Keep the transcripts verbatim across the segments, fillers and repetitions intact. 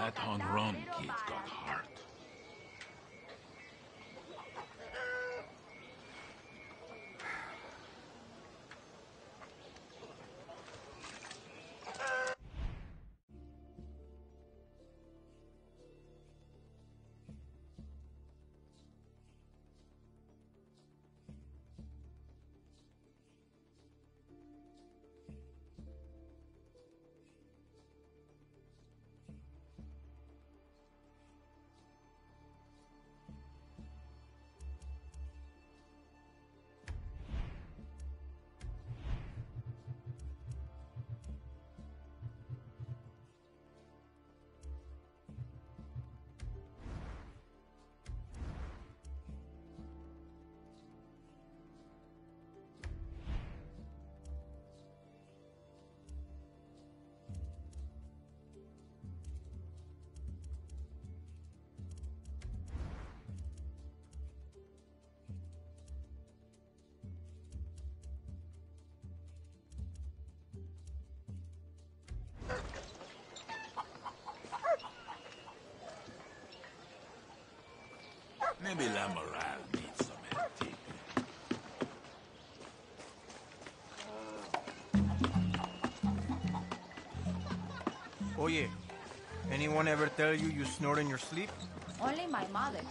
That hon run kid got heart. Maybe Lamoral needs some help. Oye, anyone ever tell you you snore in your sleep? Only my mother.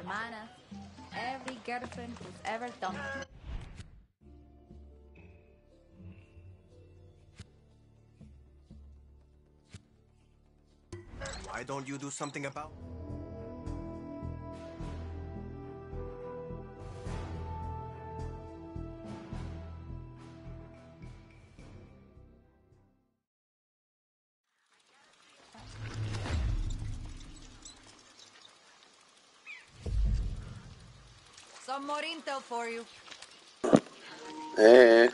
hermanas, every girlfriend who's ever done it. Why don't you do something about? Some more intel for you. Hey.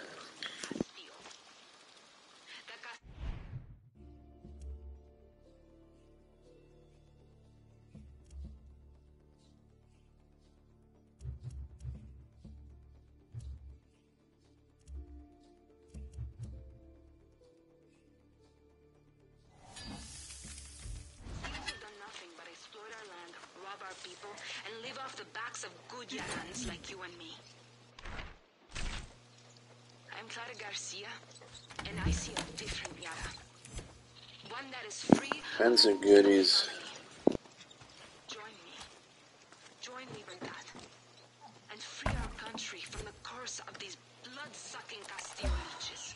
People and live off the backs of good Yarans like you and me. I'm Clara Garcia, and I see a different Yara. One that is free. Friends are goodies. Join me. Join me with that. And free our country from the curse of these blood-sucking Castillo leeches.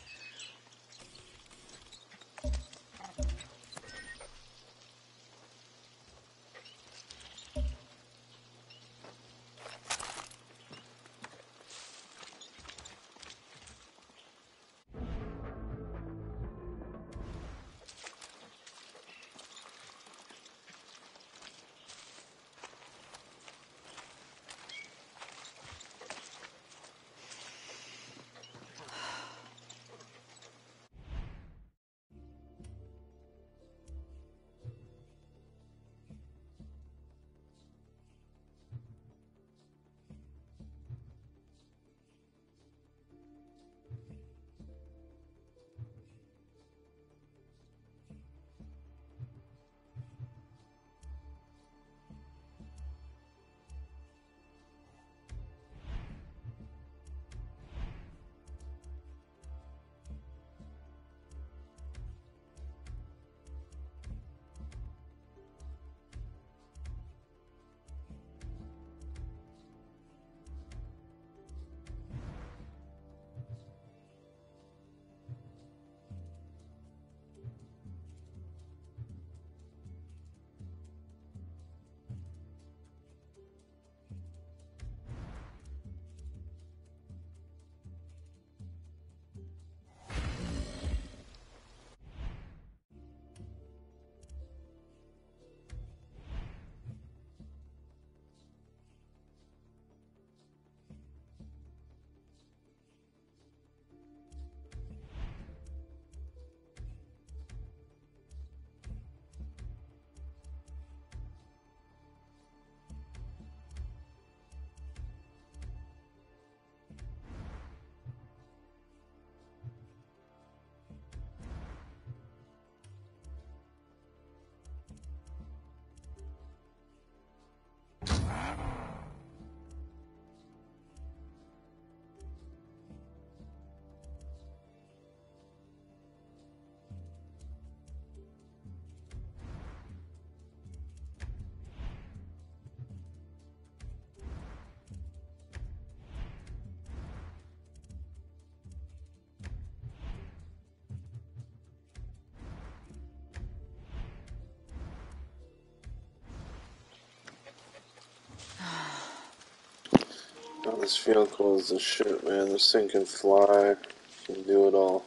Oh, this vehicle is the shit, man. This thing can fly, can do it all.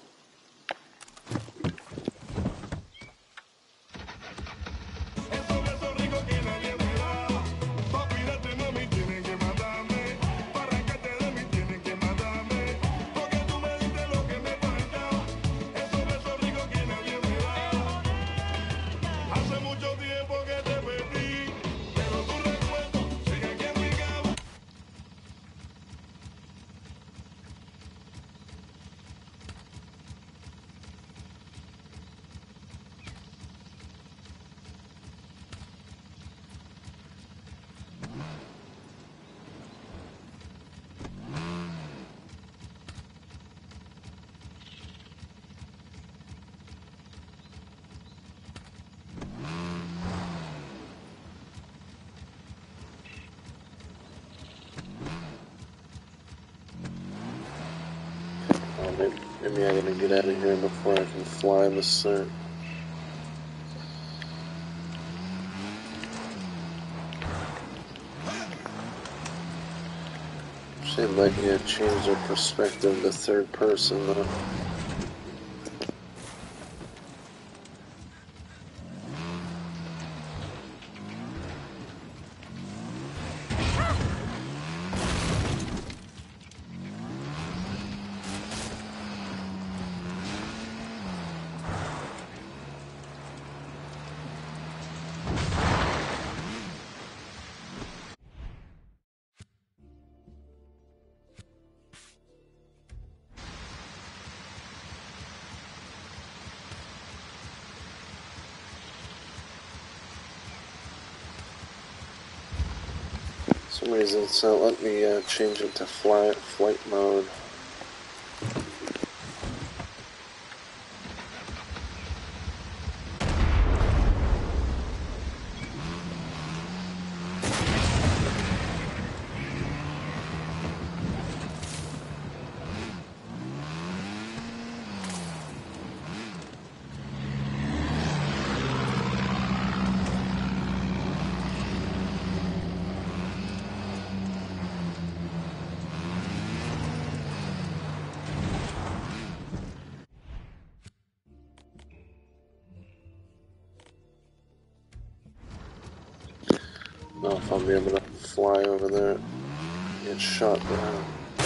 Maybe I gotta get out of here before I can fly this thing. Seemed like he had changed their perspective to third person though. For some reason it's not letting me uh, change it to fly, flight mode. I don't know if I'll be able to fly over there and get shot down.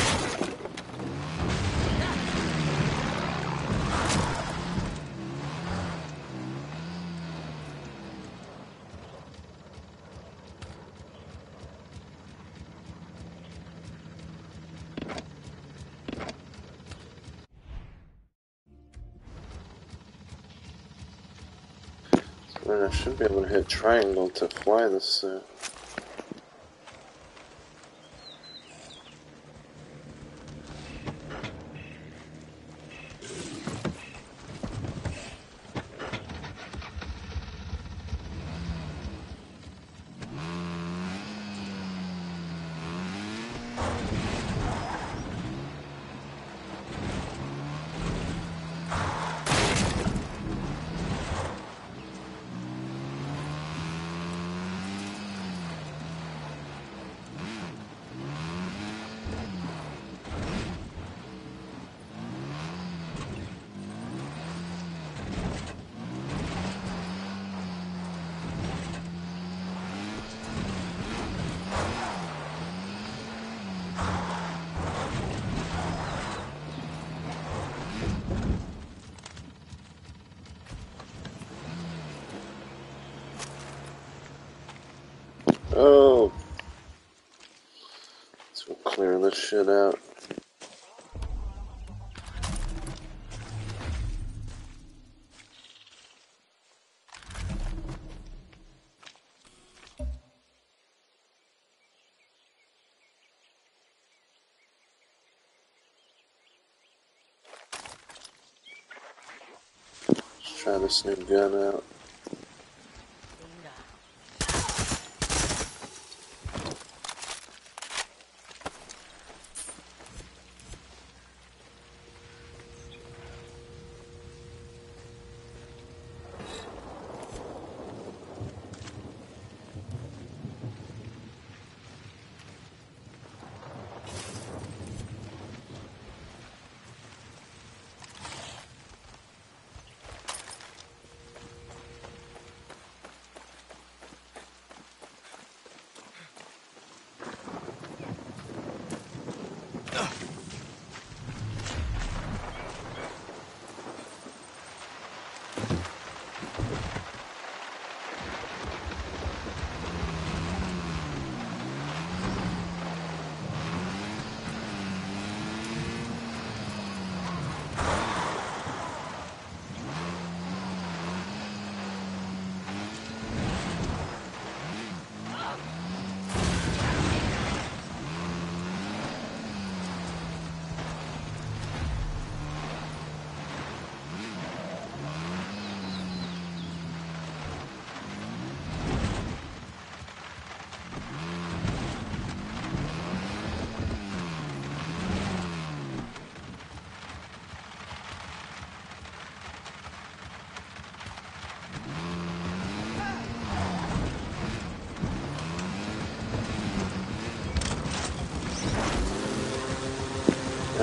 I should be able to hit triangle to fly this thing. Oh, let's go clear this shit out. Let's try this new gun out.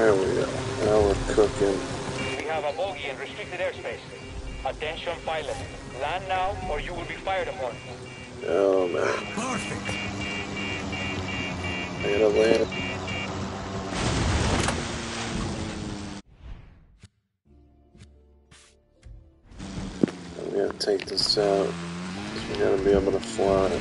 There we go. Now we're cooking. We have a bogey in restricted airspace. Attention pilot. Land now or you will be fired upon. Oh man. Perfect. I gotta land. I'm gonna take this out. We gotta be able to fly.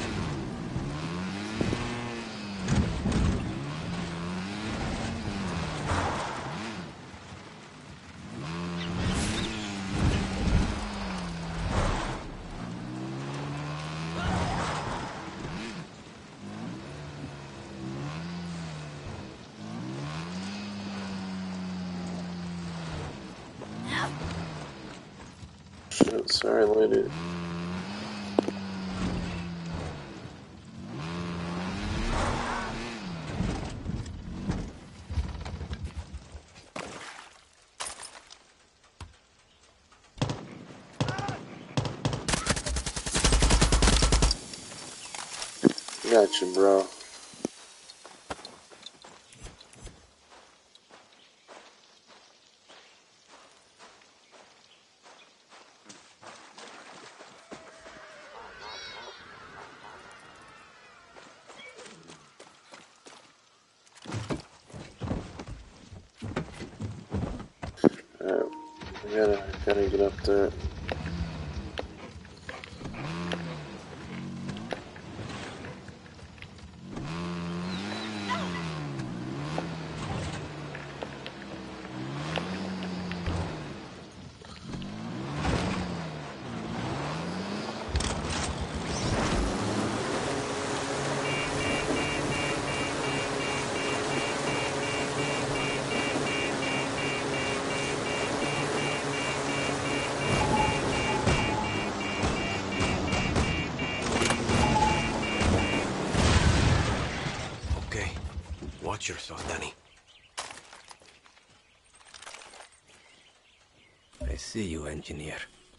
Shit, sorry lady. Got you, bro. Alright, we gotta, gotta get up there. Okay. Watch yourself, Danny. I see you, engineer.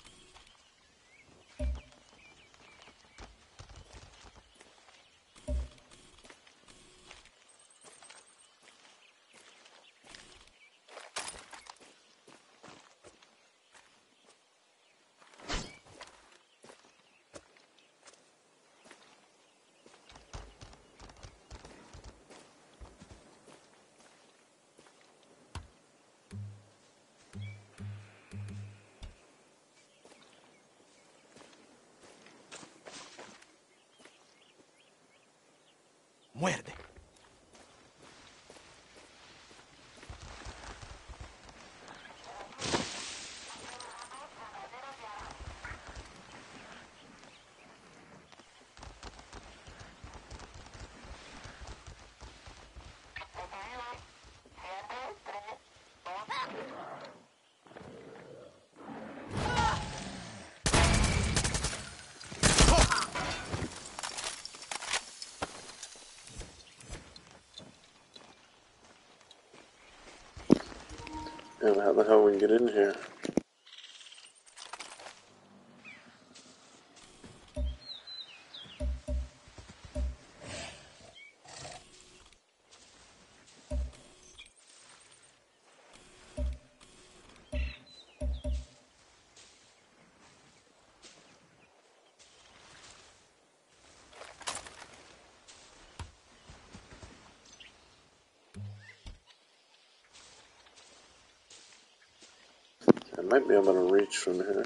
Muerde. And how the hell we get in here? I might be able to reach from here.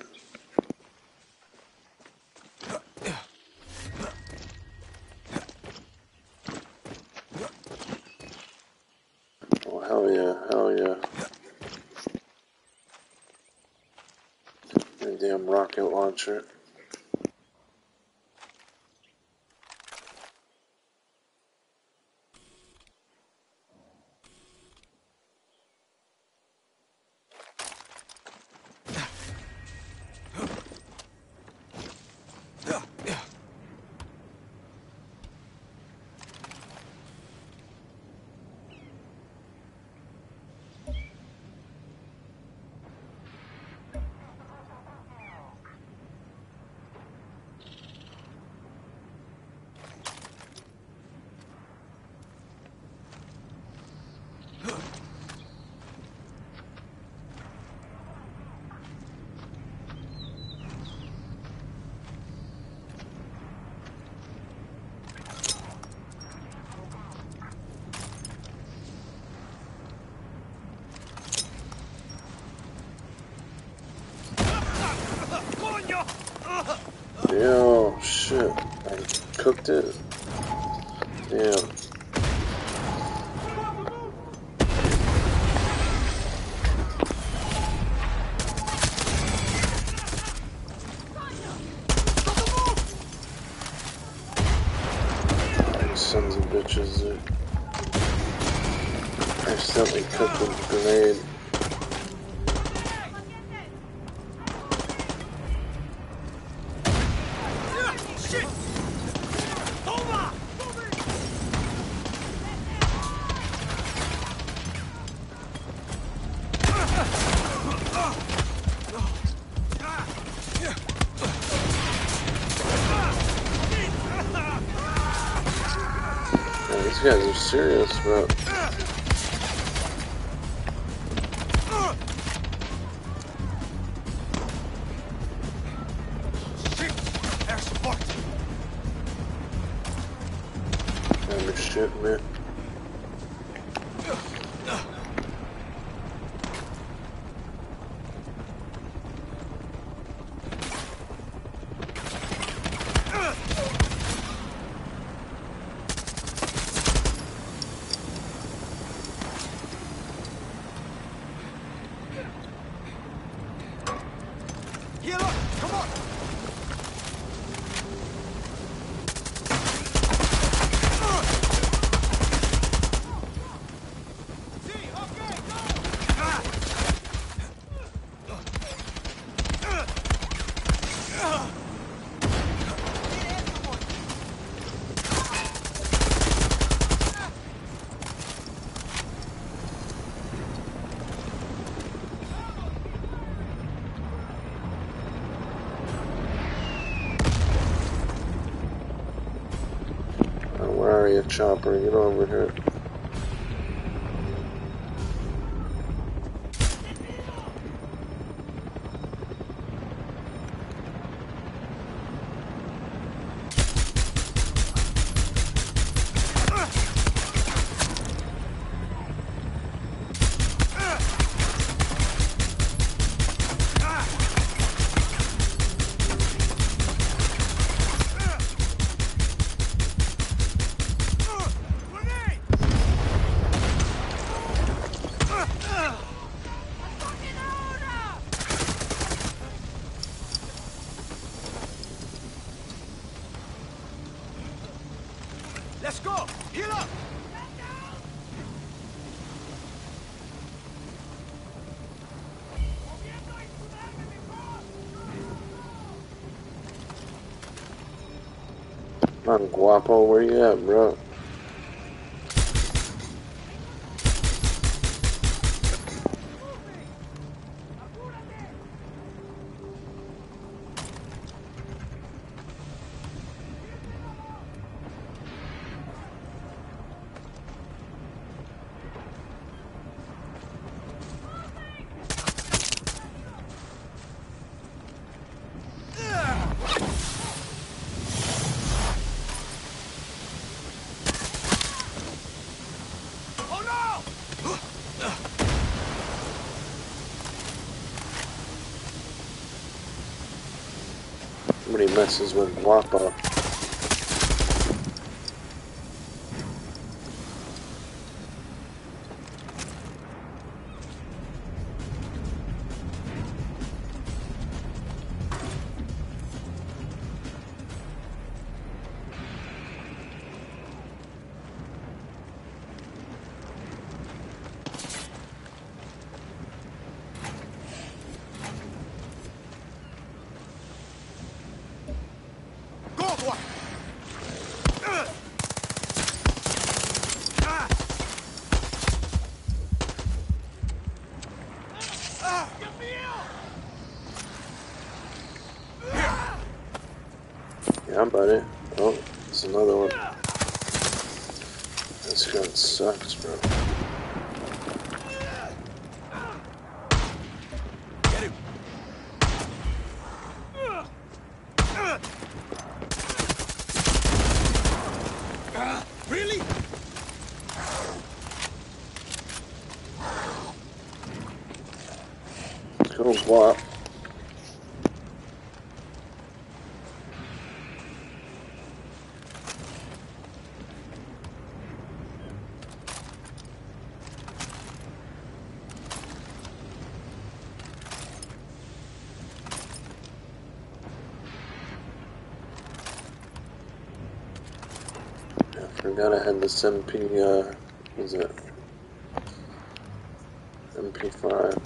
Oh, hell yeah, hell yeah. A damn rocket launcher. Yo, shit. I cooked it. Damn. Sons of bitches. Dude. I accidentally cooked a grenade. These guys are serious, bro. Kind of shit, man. Chopper, get over here. Let's go! Heal up! Man, Guapo, where you at, bro? Somebody messes with Guapo. Yeah, buddy. Oh, it's another one. This gun sucks, bro. Get him! Uh, really? Go, Guap. Forgot I had this M P, uh, what is it? M P five.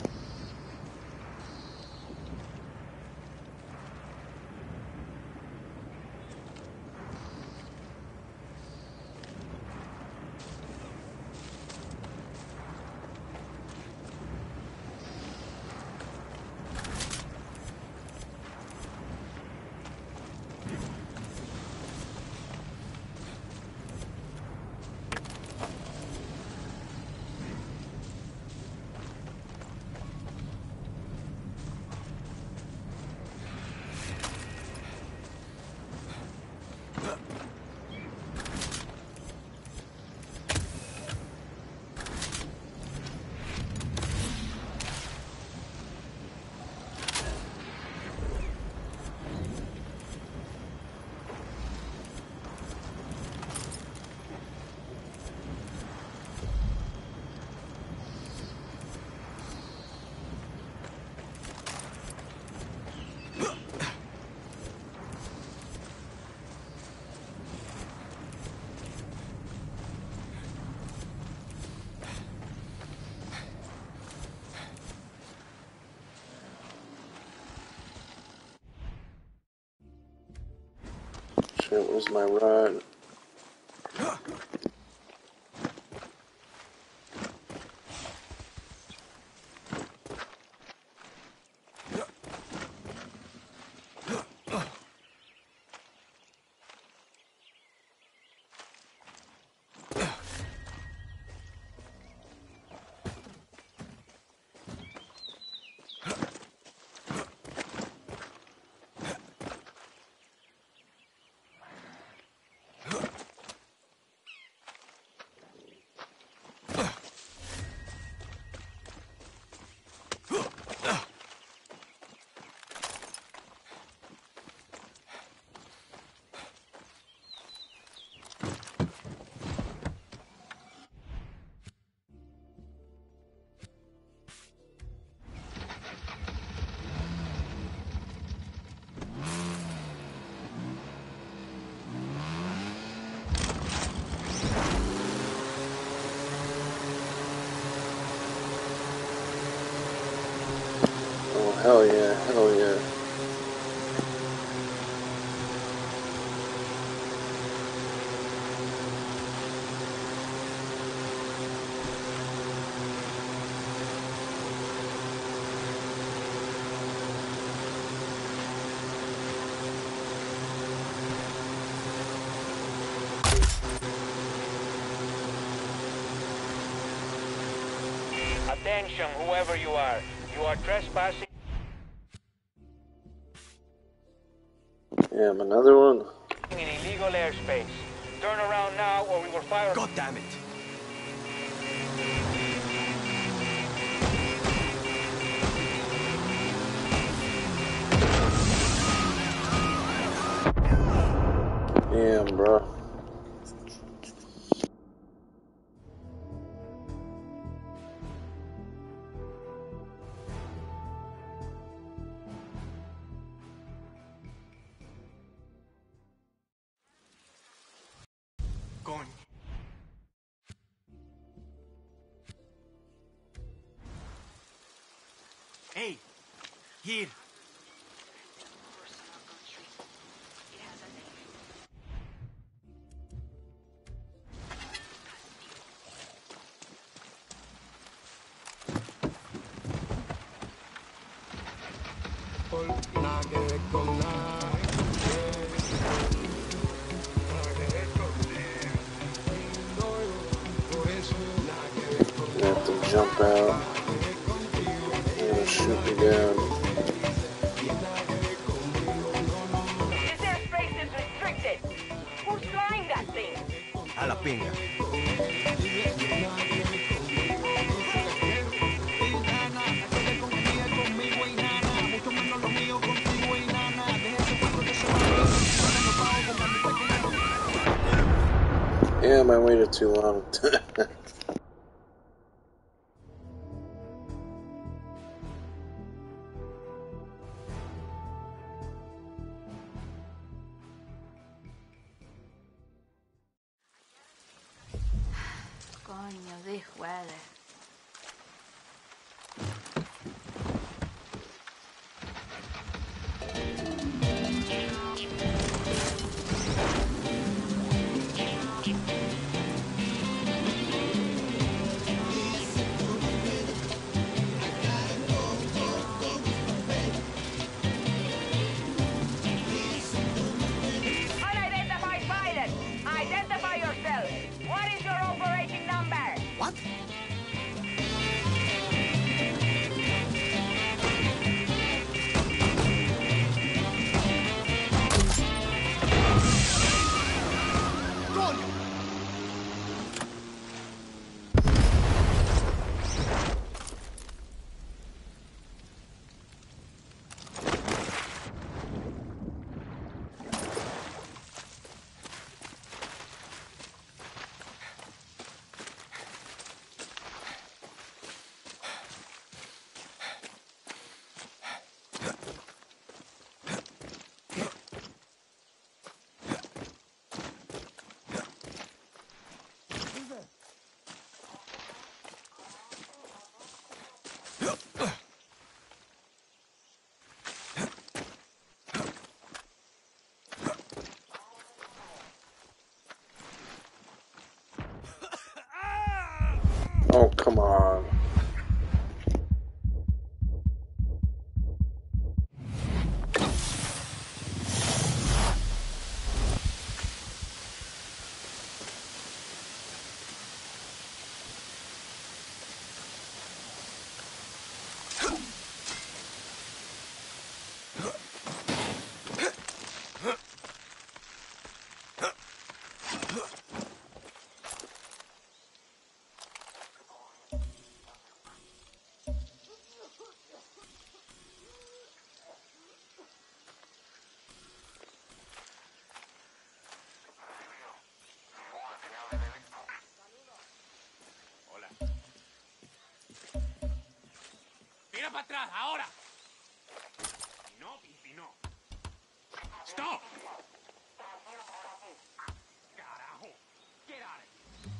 Shit, where's my rod? Oh, hell yeah, hell yeah. Attention, whoever you are. You are trespassing. Damn, another one? In illegal airspace. Turn around now or we will fire. God damn it! Damn, bro. Going. Hey, here. Curse on our country. It has a name. You have to jump out. They're gonna shoot me down. This airspace is restricted. Who's flying that thing? A la pinga. Damn, I waited too long. Sí, huele. Unidentified pilot! Identify yourself! What is your operating number? What? Oh, come on. ¡Mira para atrás, ahora! Y no, y no. ¡Stop! ¡Carajo! Get out of here.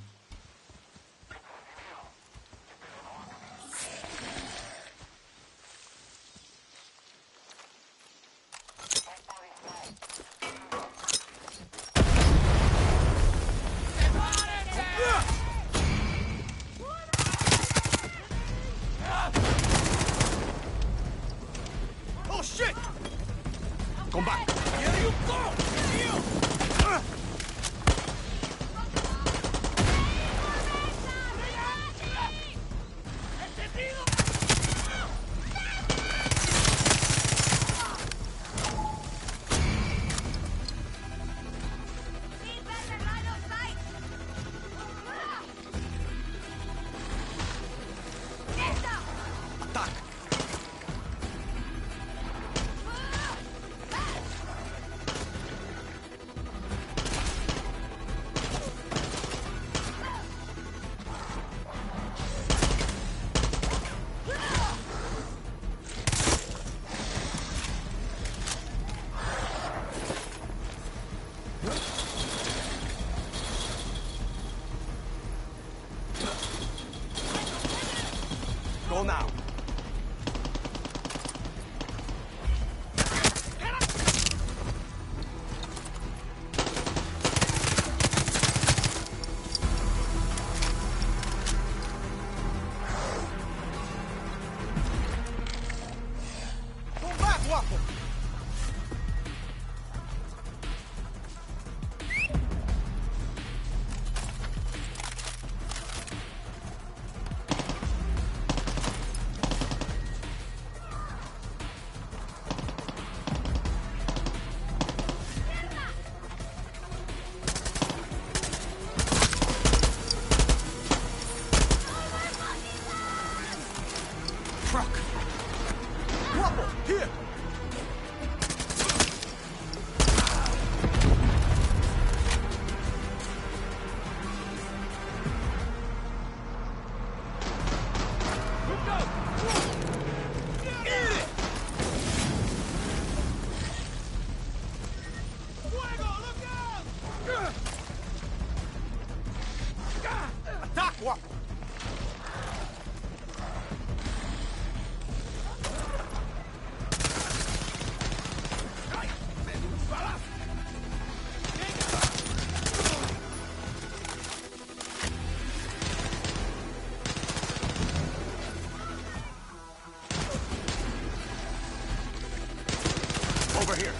Oh shit! Come back! Here you go! Here! Attack! Go now! Come back, Wapo! Truck! Wapo, here! Attack, Wapo! here.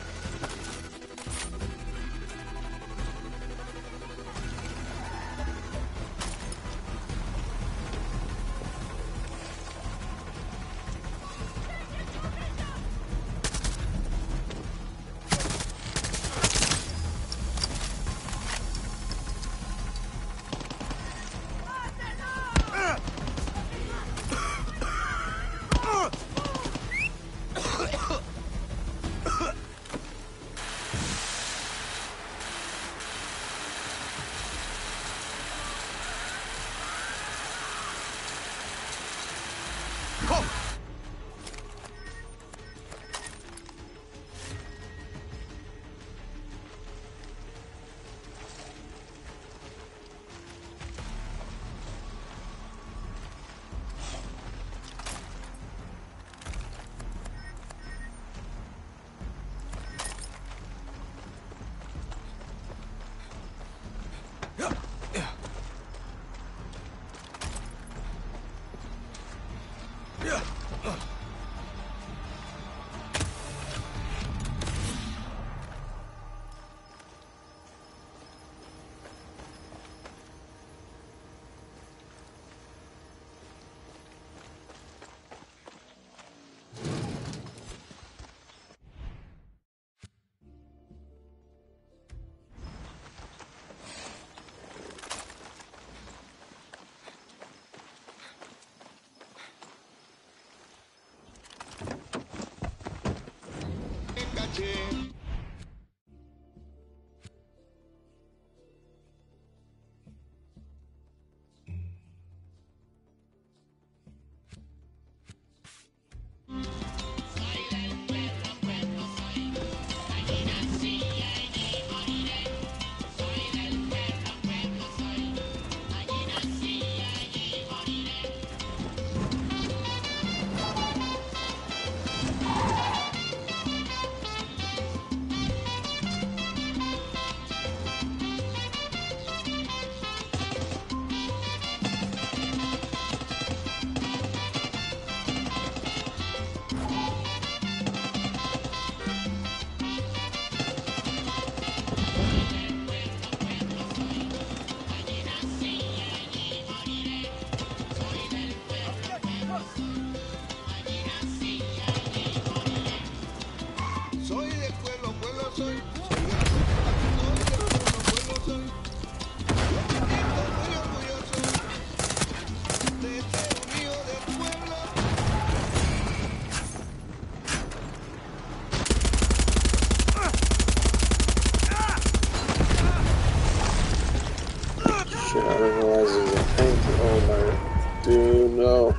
Shit, I didn't realize there was a tank. Oh my dude, no.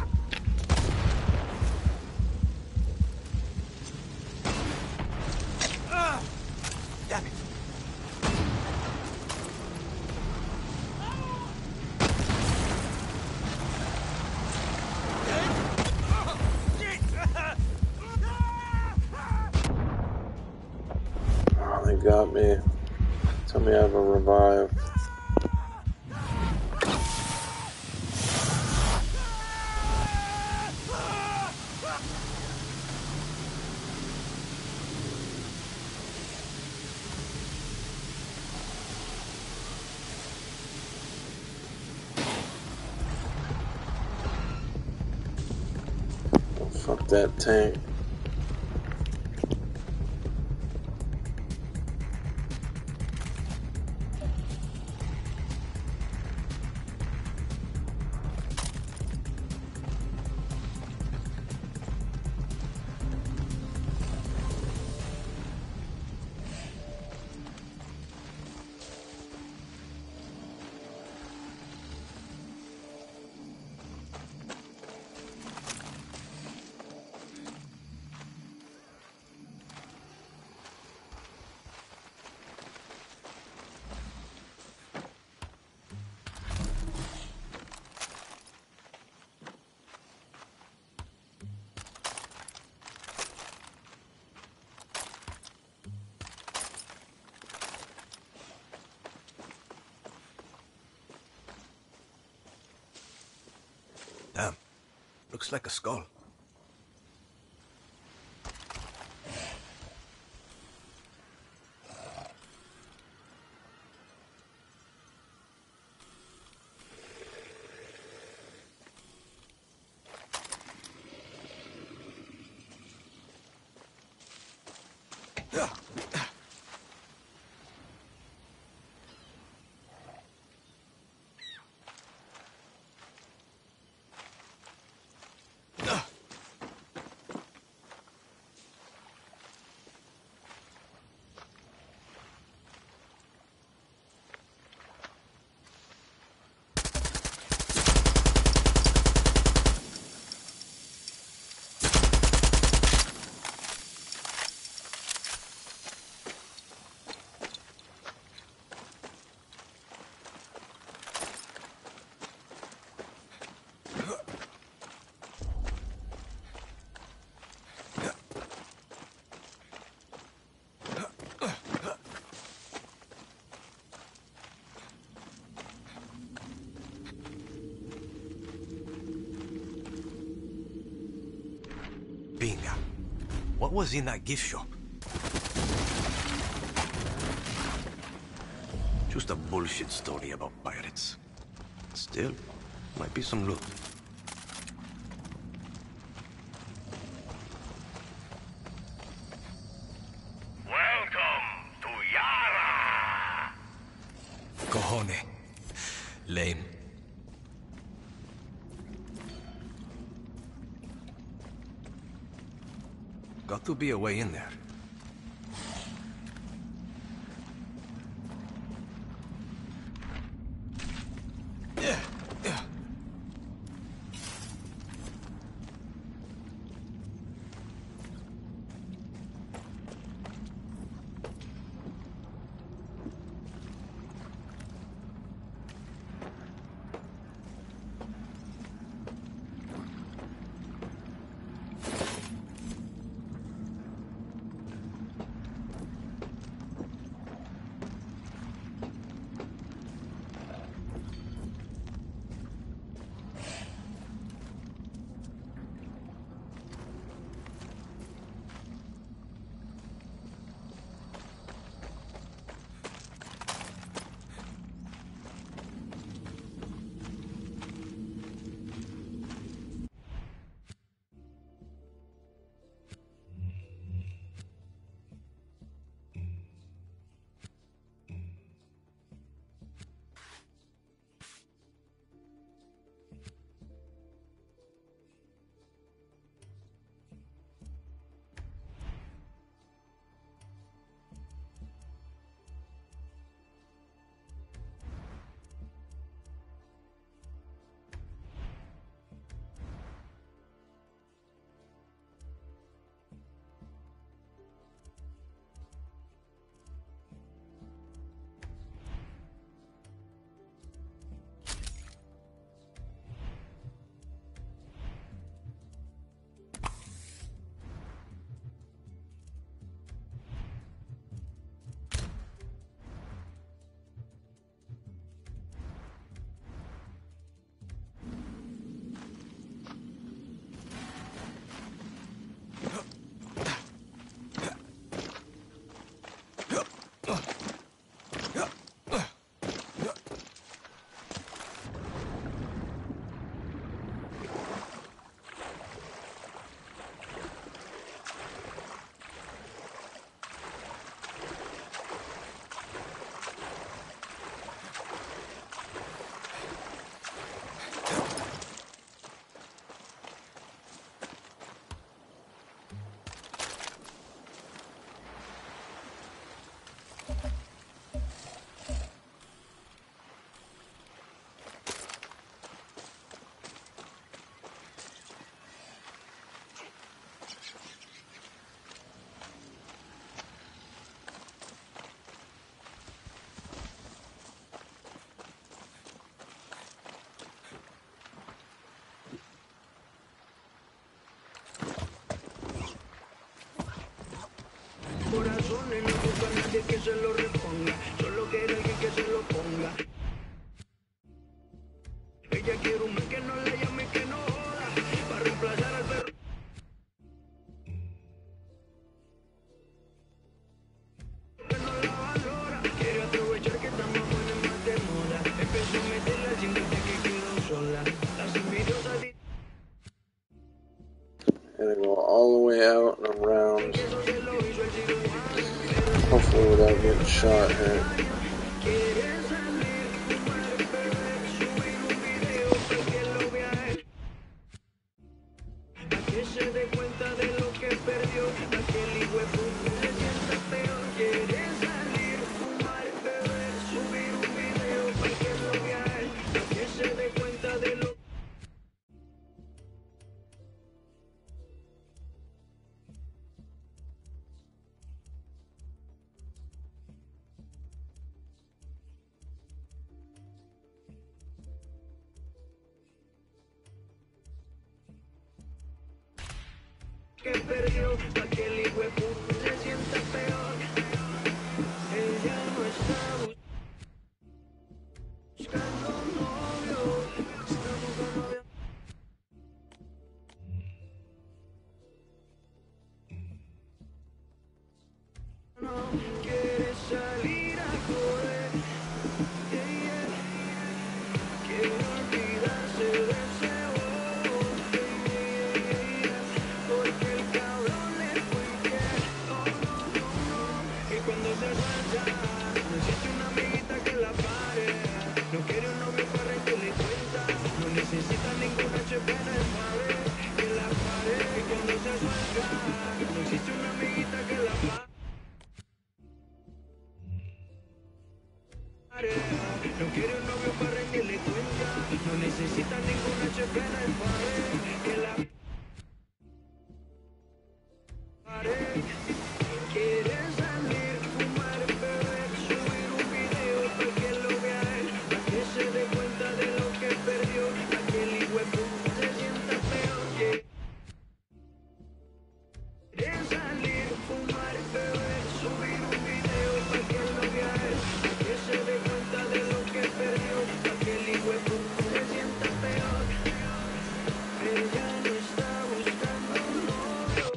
Damn it. Oh, they got me. Tell me I have a revive. Oh, fuck that tank. Damn. Looks like a skull. Bingo. What was in that gift shop? Just a bullshit story about pirates. Still, might be some loot. Welcome to Yara! Cojone. Lame. Got to be a way in there. Yeah, yeah. Corazones no buscan a nadie que se lo reponga, solo quiere alguien que se lo ponga. Ella quiere un man que no la llame, que no joda, para reemplazar al perro. Que no la valora, quiere aprovechar que estamos buenos más de moda. Empezó a meterla sin verte que quedó sola. Las envidiosas dicen. Gonna go all the way out and around. Hopefully without getting shot here. Que perdió, pa' que el hijo de puta se sienta peor. Ella no está buscando novio, está buscando novio. No quiere salir a joder, yeah, yeah. Quiere olvidarse de ese bobo, yeah, yeah, yeah. Porque el cabrón le fue infiel, no, no, no, no. Y cuando se suelta, no existe una amiguita que la pare. No quiere un novio para rendirle cuenta, no necesita ninguna H P en el padre, que la pare. Y cuando se suelta, no existe una amiguita que la pare. No quiere un novio para rendirle cuenta, no necesita ninguna H P en el padre, que la pare. Quiere salir, fumar, beber, subir un video para que lo vea él, para que se dé cuenta de lo que perdió, para que el hijo de puta se sienta peor. Quiere salir, fumar, beber, subir un video para que lo vea él, para que se dé cuenta de lo que perdió, para que el hijo de puta se sienta peor. Ella no está buscando novio.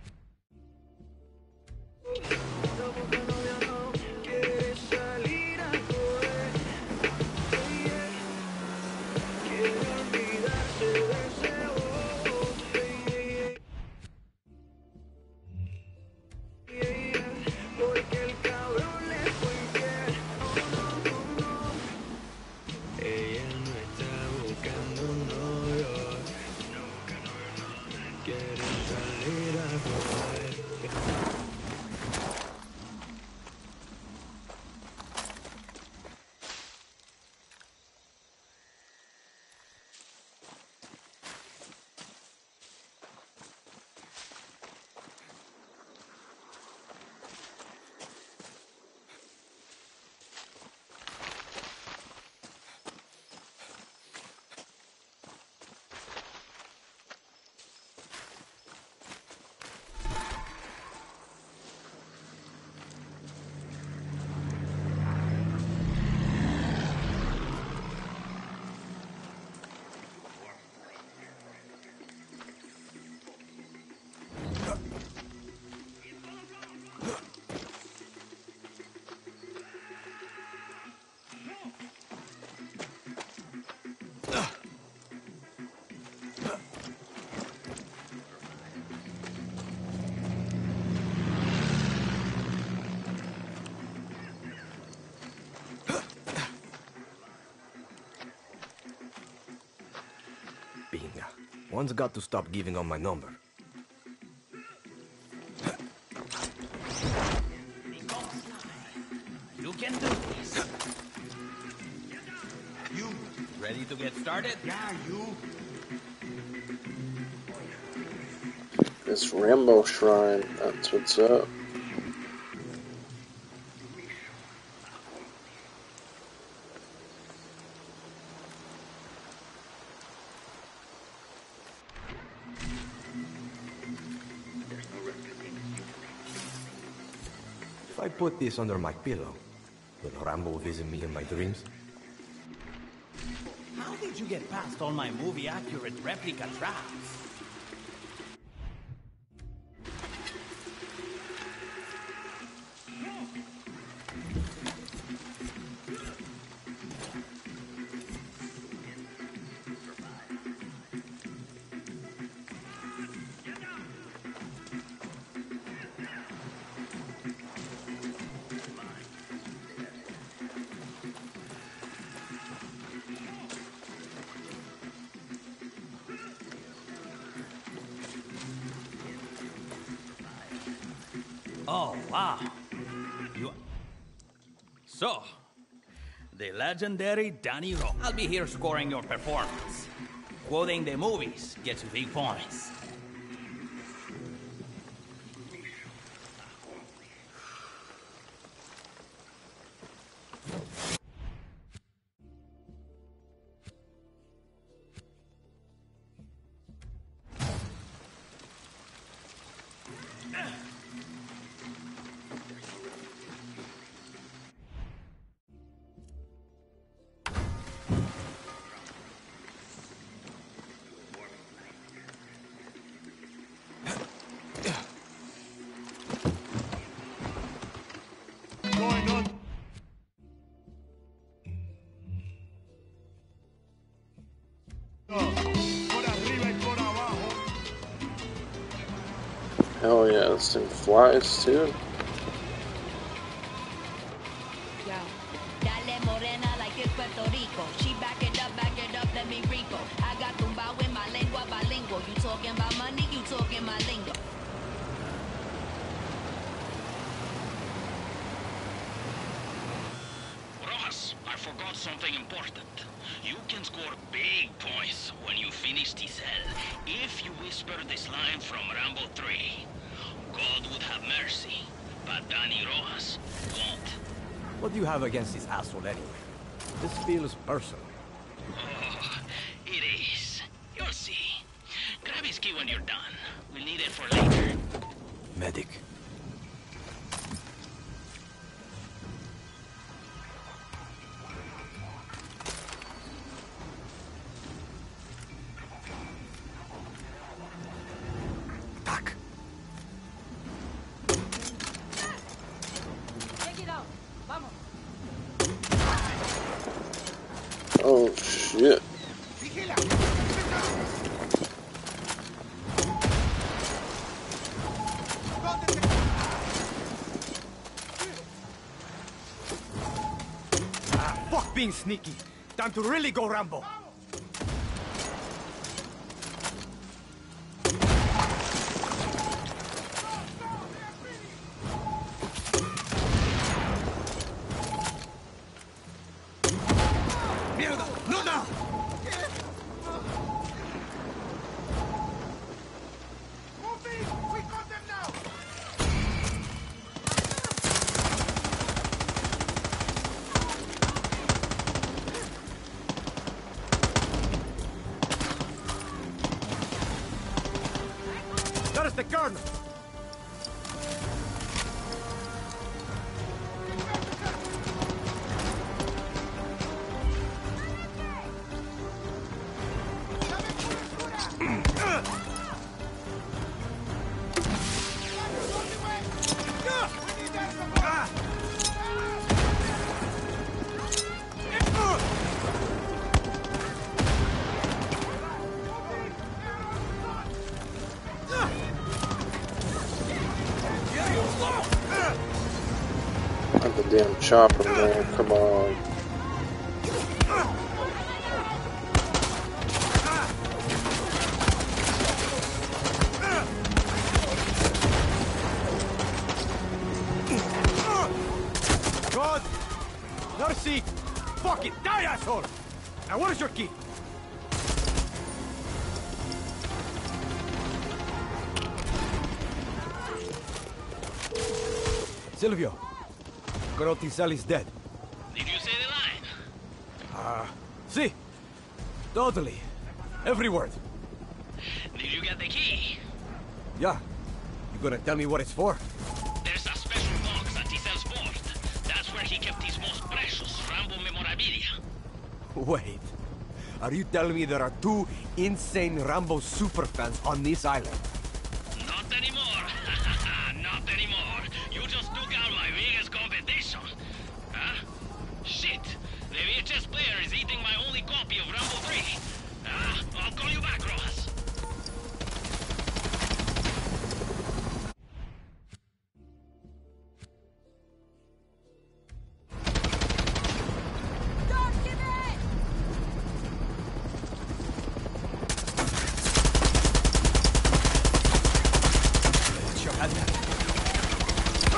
No busca novio, no quiere salir a joder, yeah, yeah. Quiere olvidarse de ese bobo, yeah, yeah, yeah, yeah. Porque el cabrón le fue infiel, no, no, no, no. Ella no está buscando novio, no busca novio, no quiere salir a joder. Binga. One's got to stop giving on my number. You can do this. You ready to get started? Yeah, you. This Rambo shrine, that's what's up. If I put this under my pillow, will Rambo visit me in my dreams? How did you get past all my movie-accurate replica traps? Oh, wow. You... So, the legendary Danny Ro. I'll be here scoring your performance. Quoting the movies gets you big points. Hell yeah, this thing flies too. Dale morena like it's Puerto Rico. She back it up, back it up, let me rico. I got tumbao in my lengua bilingual. You talking about money, you talking my lingo. Rojas, I forgot something important. You can score big points when you finish the cell if you whisper this line from Rambo three. God would have mercy, but Danny Rojas won't. What do you have against this asshole anyway? This feels personal. Oh, it is. You'll see. Grab his key when you're done. We'll need it for later. Medic. Oh shit. Ah, fuck being sneaky. Time to really go Rambo. That is the Colonel! Not the damn chopper, man. Come on. God! Mercy! Fuck it! Die, asshole! Now what is your key? Silvio, Colonel Tisal is dead. Did you say the line? Ah, uh, see? Totally. Every word. Did you get the key? Yeah. You gonna tell me what it's for? There's a special box at Tisal's vault. That's where he kept his most precious Rambo memorabilia. Wait. Are you telling me there are two insane Rambo superfans on this island? Not anymore. Not anymore. You just took out my biggest competition. Huh? Shit. The V H S player is eating my only copy of Rambo three. Uh, I'll call you back, Rojas.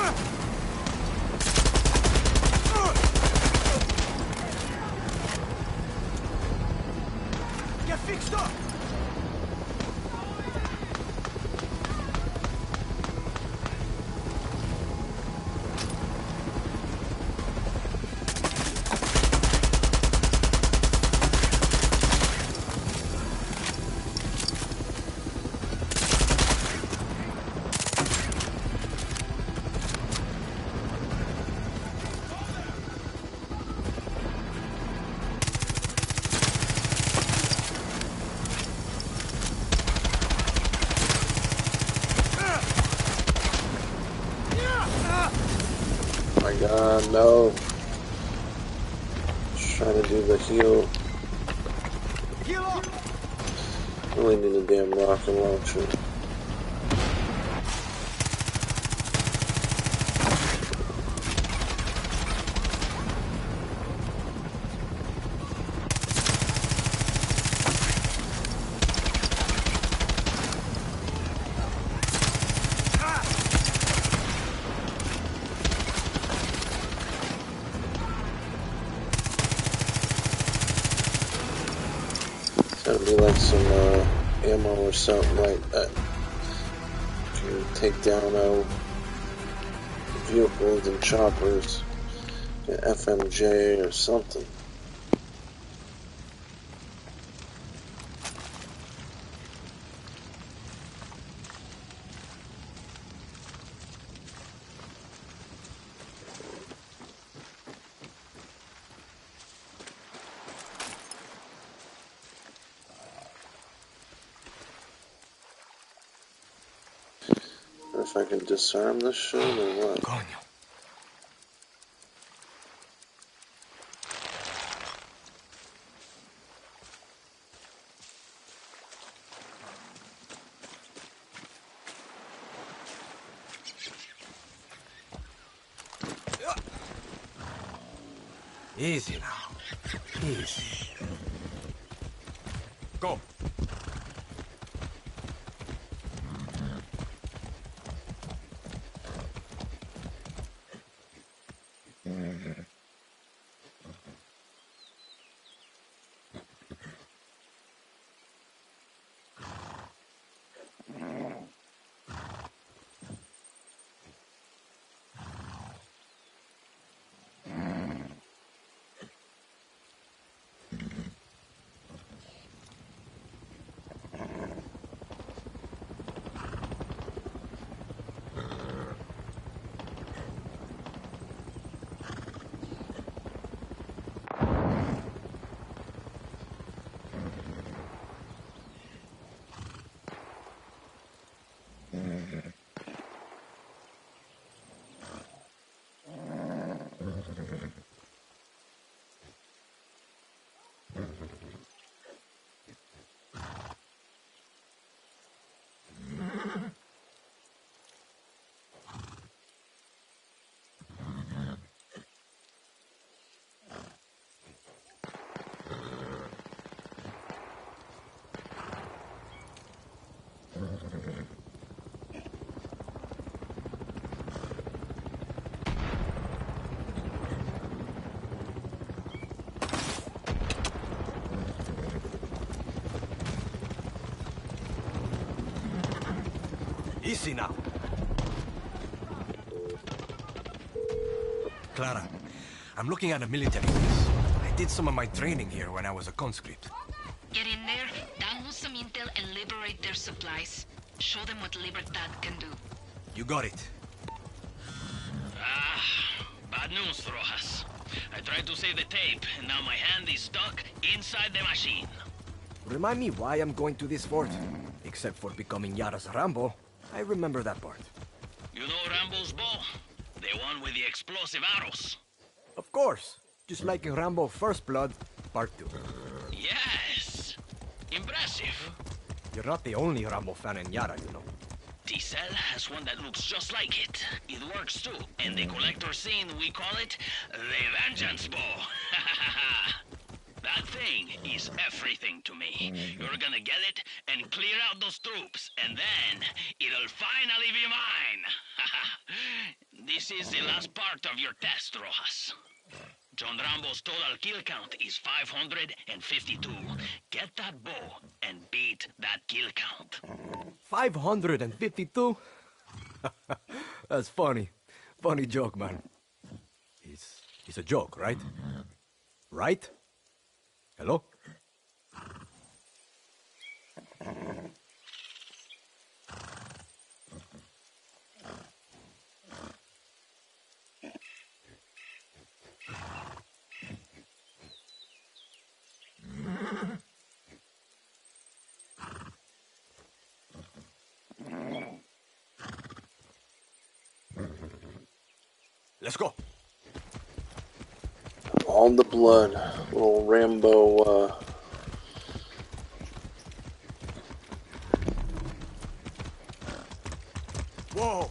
Get fixed up! My god, no. Just trying to do the heal. Heal up! Really need a damn rocket launcher. Gotta be like some uh, ammo or something like that. To take down uh, vehicles and choppers, an F M J or something. If I can disarm this shit or what? Coño. Easy now. Easy. Go. Easy now. Clara, I'm looking at a military base. I did some of my training here when I was a conscript. Get in there, download some intel, and liberate their supplies. Show them what Libertad can do. You got it. Ah, bad news, Rojas. I tried to save the tape, and now my hand is stuck inside the machine. Remind me why I'm going to this fort. Except for becoming Yara's Rambo, I remember that part. You know Rambo's bow? The one with the explosive arrows. Of course. Just like in Rambo First Blood, Part two. Yes. Impressive. You're not the only Rambo fan in Yara, you know. T-Cell has one that looks just like it. It works too. In the collector scene, we call it the Vengeance Bow. That thing is everything to me. You're gonna get it and clear out those troops, and then it'll finally be mine. This is the last part of your test, Rojas. John Rambo's total kill count is five hundred fifty-two. Get that bow and beat that kill count. five hundred fifty-two? That's funny. Funny joke, man. It's, it's a joke, right? Right? Hello? Let's go. All the blood. Little Rambo, uh... Whoa!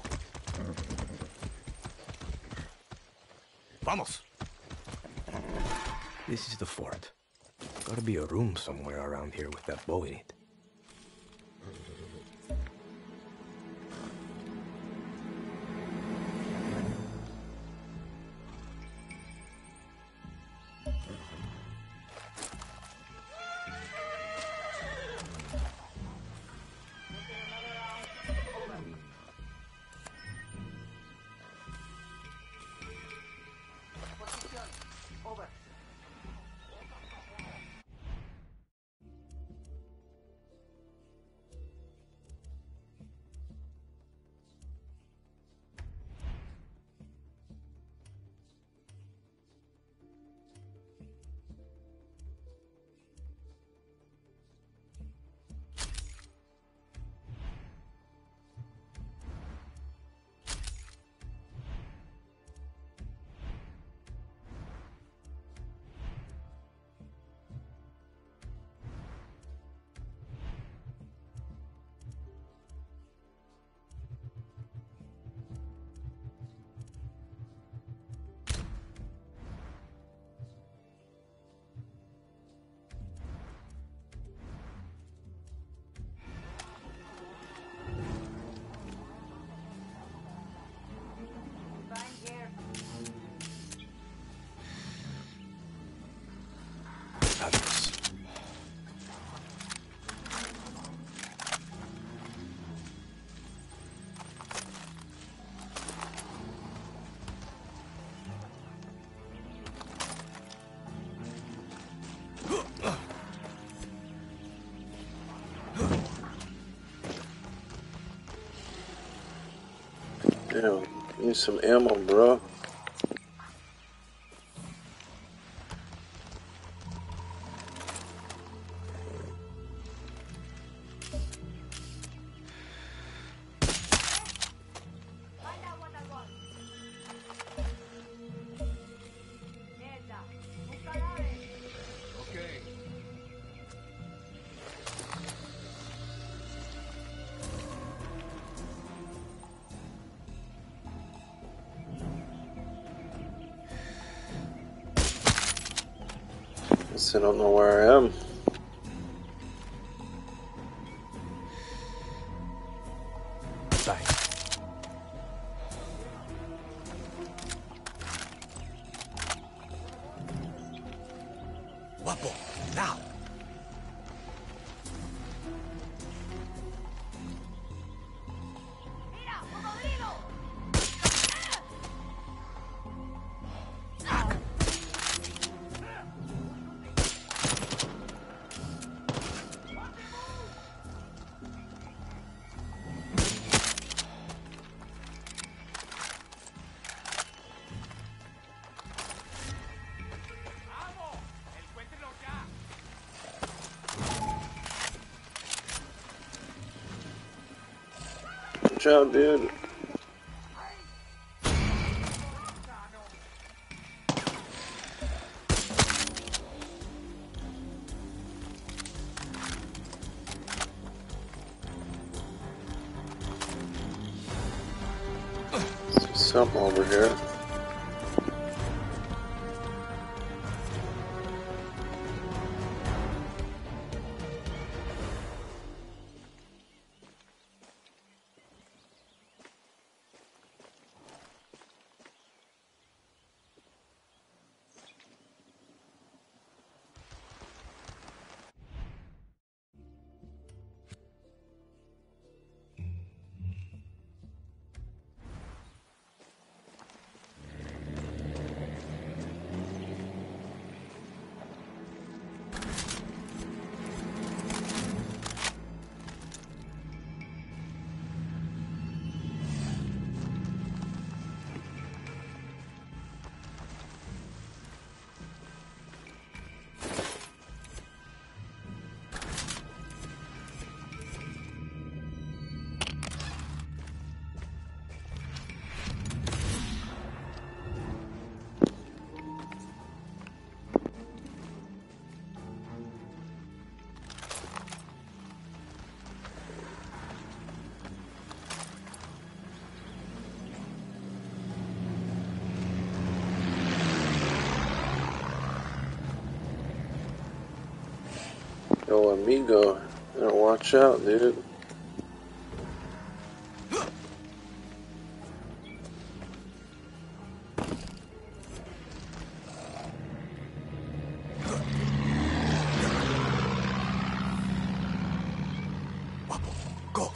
Vamos! This is the fort. Gotta be a room somewhere around here with that bow in it. Damn, need some ammo, bro. I don't know where I am. Guapo, now! Good job, dude. There's something over here. amigo. Better watch out, dude. Go.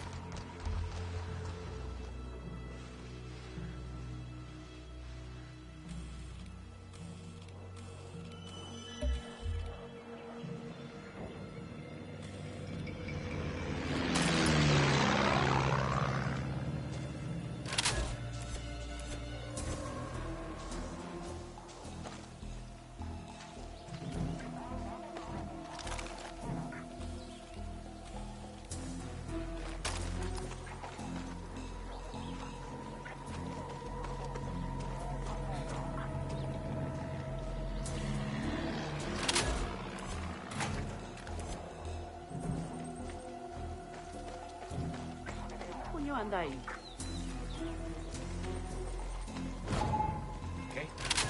Coño anda ahí. Okay.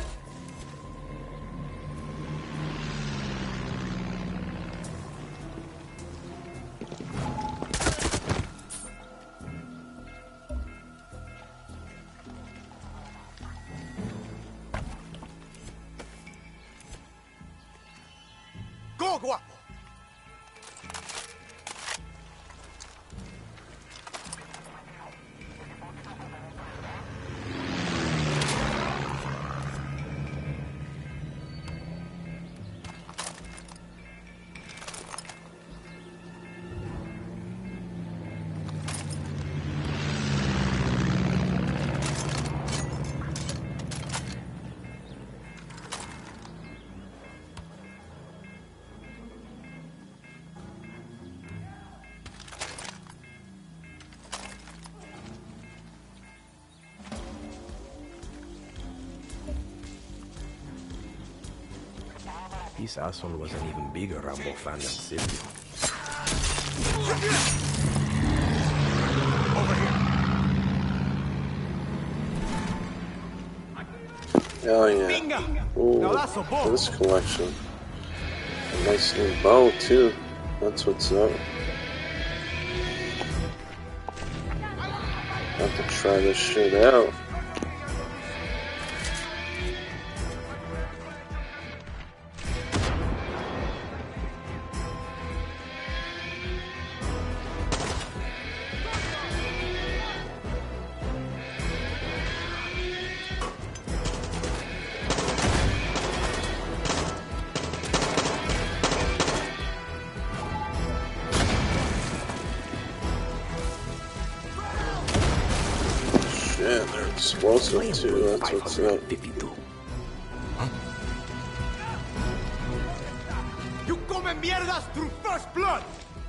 Go, guapo. This asshole was an even bigger Rambo fan than Silvio. Oh yeah. Ooh, for this collection. A nice new bow too. That's what's up. Have to try this shit out. Yeah, they're explosive too, that's what's up. You come mierdas through first blood!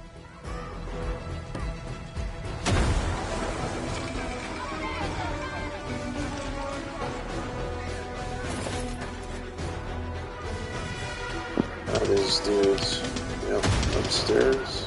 Now these dudes, yep, upstairs.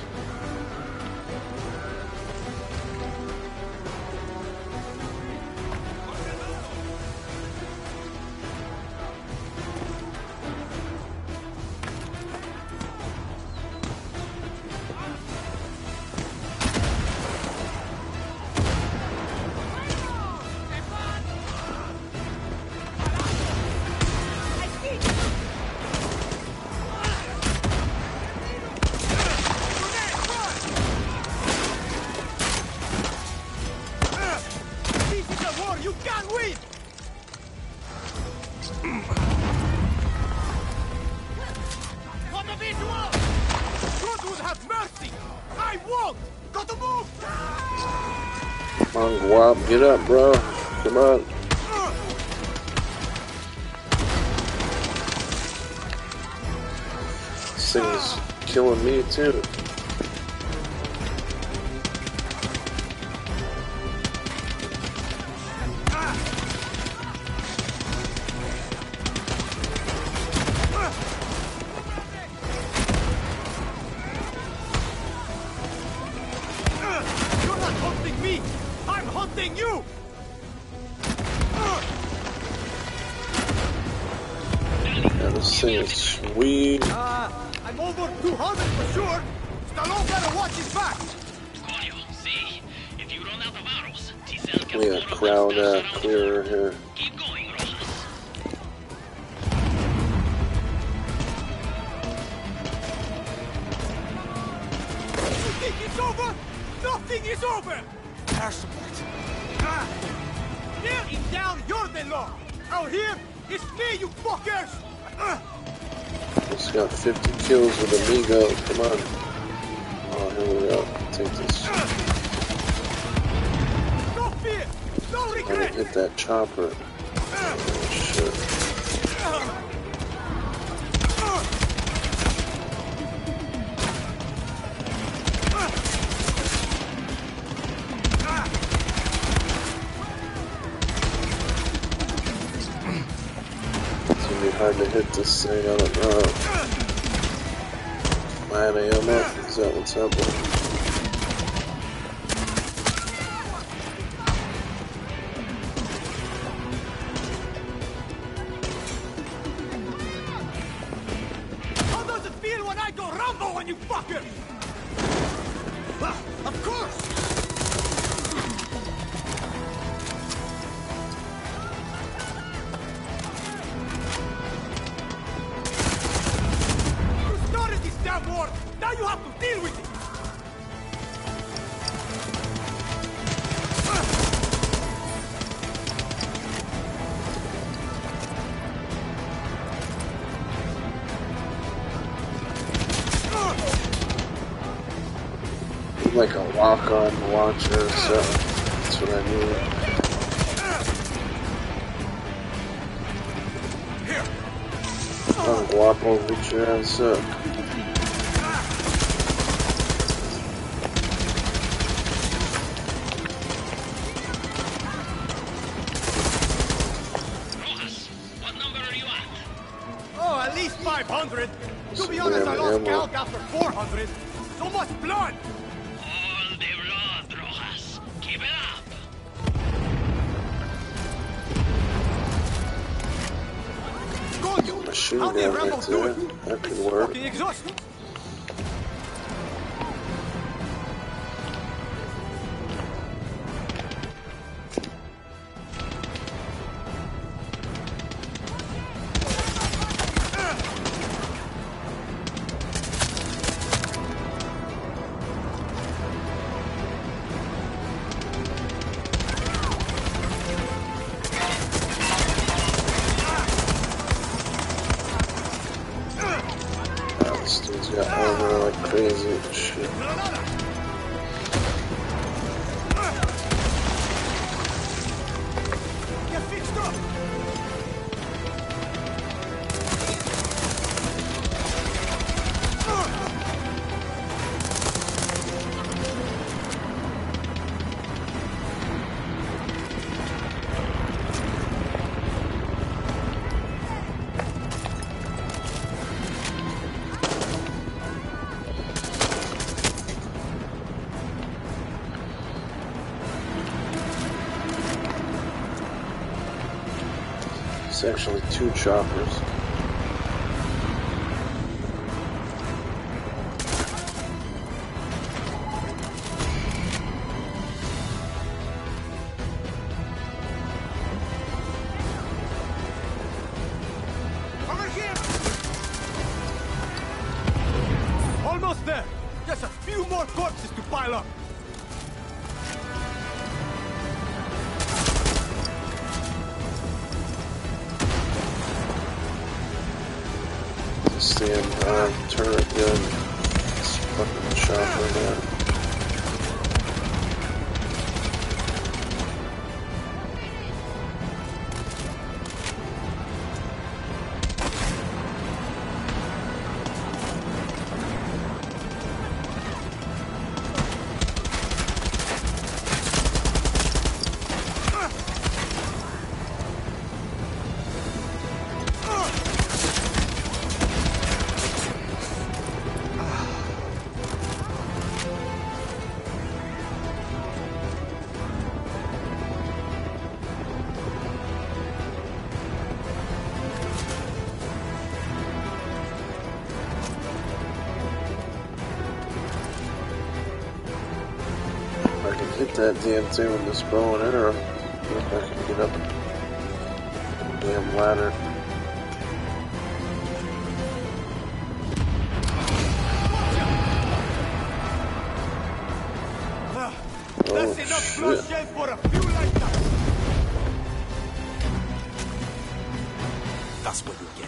Come on, Guap, get up, bro. Come on. This thing's killing me, too. This thing is sweet. Uh, I I'm over two hundred for sure. Stallone better watch his back. Coño, see, if you run out of arrows, Tisel can We got put crowd up uh, clearer here. Keep going, Rojas. You think it's over? Nothing is over! Air support. Ah. There is down, you're the law. Out here, it's me, you fuckers! Uh. Just got fifty kills with Amigo. Come on. Oh, here we go. Take this. No fear! No I regret! didn't hit that chopper. Oh, shit. It's gonna be hard to hit this thing. I don't know. nine A M up. Is that what's happening? How does it feel when I go Rambo on you fuckers? Ah, of course! You started this damn war! Now you have to deal with it! Like a walk-on launcher, so that's what I need. Oh, Guapo, get your ass up. Rojas, what number are you at? Oh, at least five hundred. To be honest, I lost count after four hundred. So much blood! All the blood, Rojas. Keep it up. Coño! Machine How did gun Rambo right do there. it? That could work. Fucking exhausting. Oh, this dude's got armor like crazy. Shit. Get fixed up! It's actually two choppers. Over here! Almost there! Just a few more corpses to pile up! Stand arm, turret gun. This fucking chopper, man. that damn thing with this bow and arrow. If I can get up the damn ladder. That's Oh, enough shit. bloodshed for a few lifetimes. That's what you get.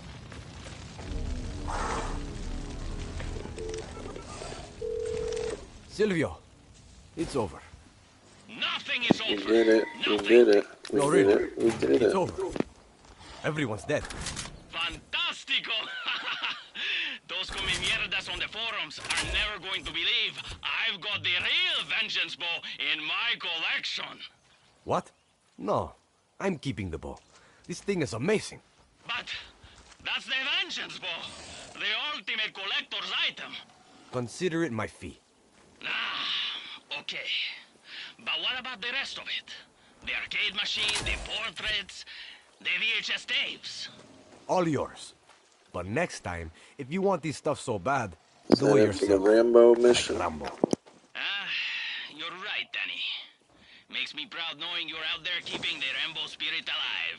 Silvio, it's over. Nothing is We over. did it. We did it. We No, did really. it. We did It's it. over. Everyone's dead. Fantastico! Those come mierdas on the forums are never going to believe I've got the real vengeance bow in my collection. What? No, I'm keeping the bow. This thing is amazing. But that's the vengeance bow, the ultimate collector's item. Consider it my fee. Ah, okay. But what about the rest of it? The arcade machine, the portraits, the V H S tapes. All yours. But next time, if you want this stuff so bad, Is do that it it for the yourself. Rambo mission? Rambo. Ah, you're right, Danny. Makes me proud knowing you're out there keeping the Rambo spirit alive.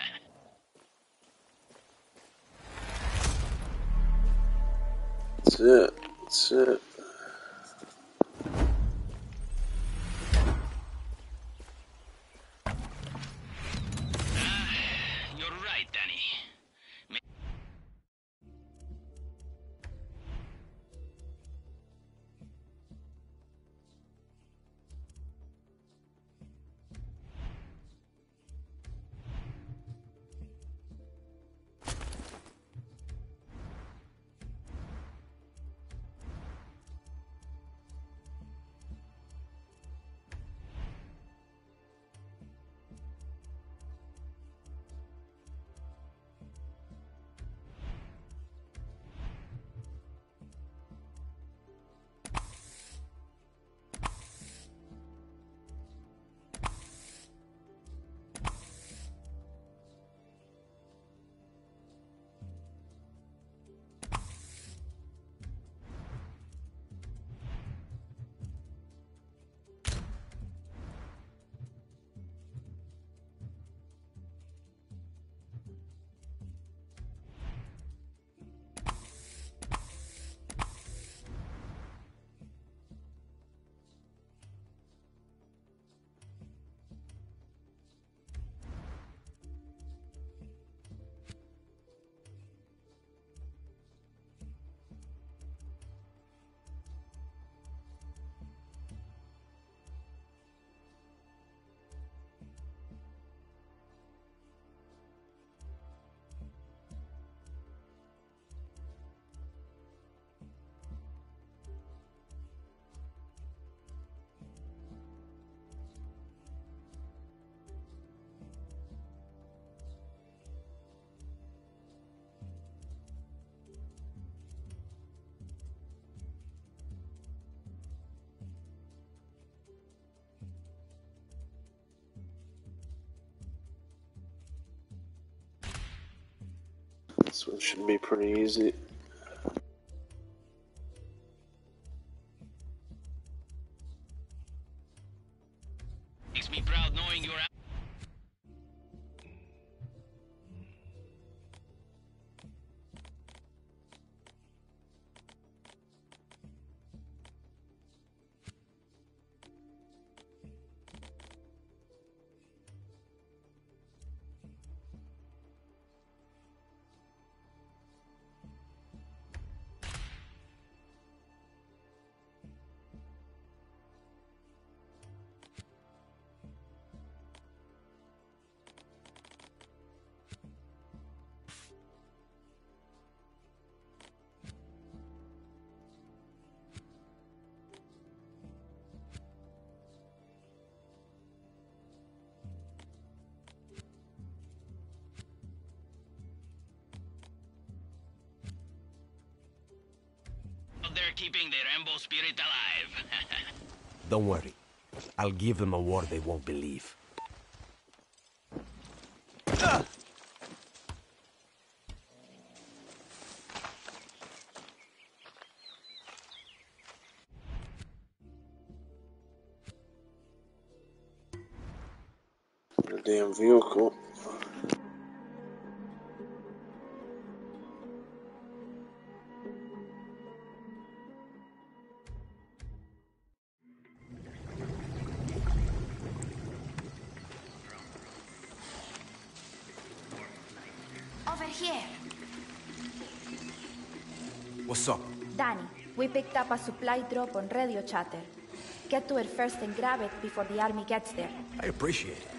That's it. That's it. You're right, Danny. Ma- This one should be pretty easy. Makes me proud knowing you're out. They're keeping the Rambo spirit alive. Don't worry. I'll give them a war they won't believe. goddamn vehicle. Over here. What's up? Danny, we picked up a supply drop on radio chatter. Get to it first and grab it before the army gets there. I appreciate it.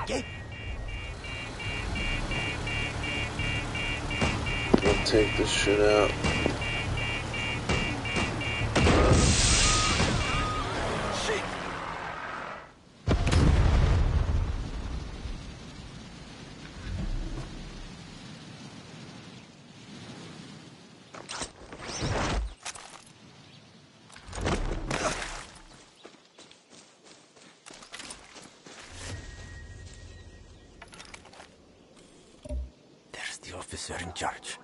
¿Qué? We'll take this shit out. Shit! There's the officer in charge.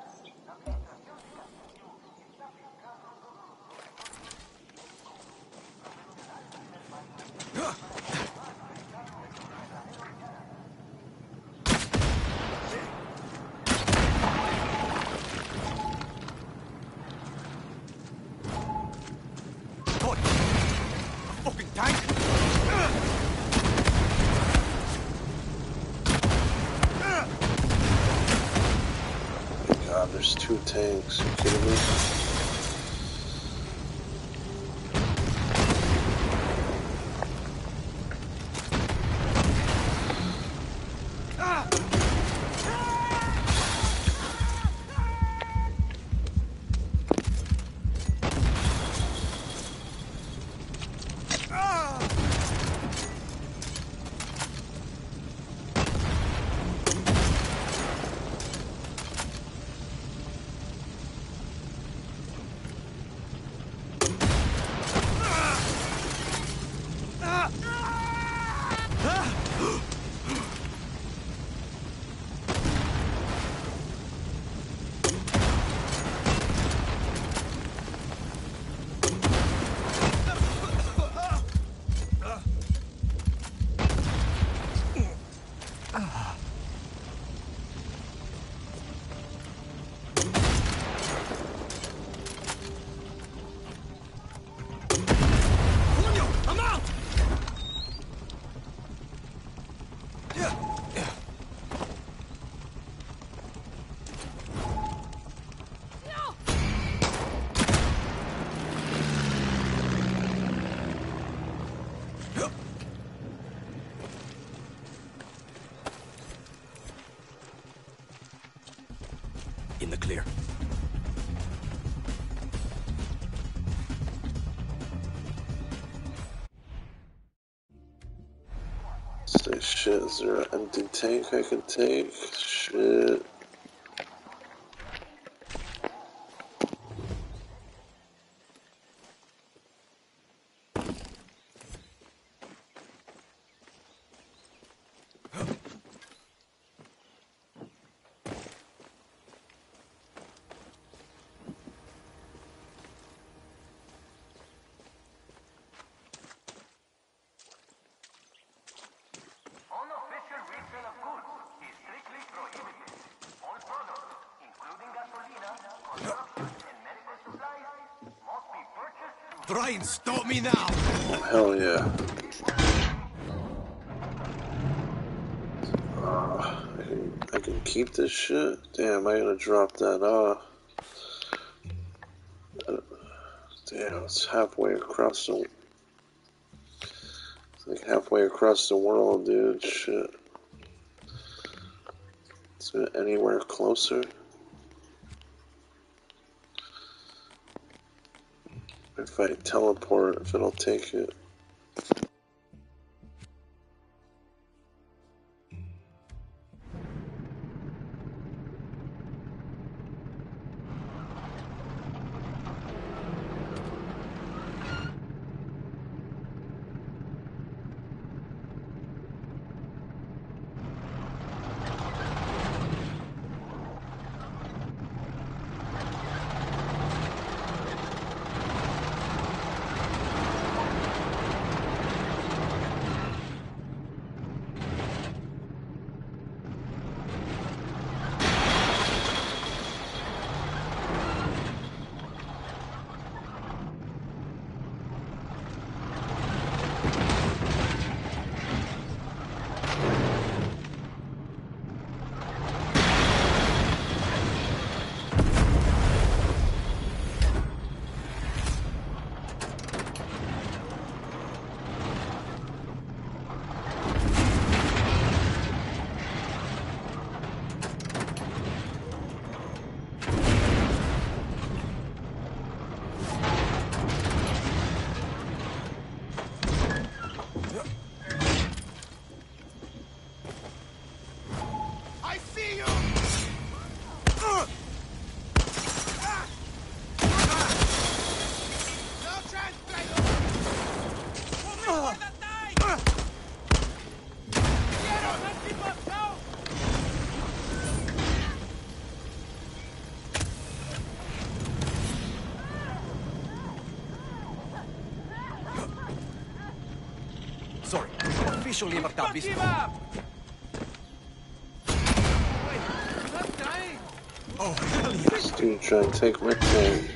Fucking tank! God, there's two tanks. Are you kidding me? In the clear. Say shit, is there an empty tank I can take? Shit. Unofficial resale of goods is strictly prohibited. All products, including gasolina, construction, and medical supplies, must be purchased through... Try and stop me now! Hell yeah. Uh, I can, I can keep this shit? Damn, I gotta drop that off. Uh, damn, it's halfway across the... It's like halfway across the world, dude. Shit. Is it anywhere closer? If I teleport, if it'll take it. Sorry. Officially libertad Give visto. up! Wait, you're not dying. Oh, hell yes. This dude trying to take my tank.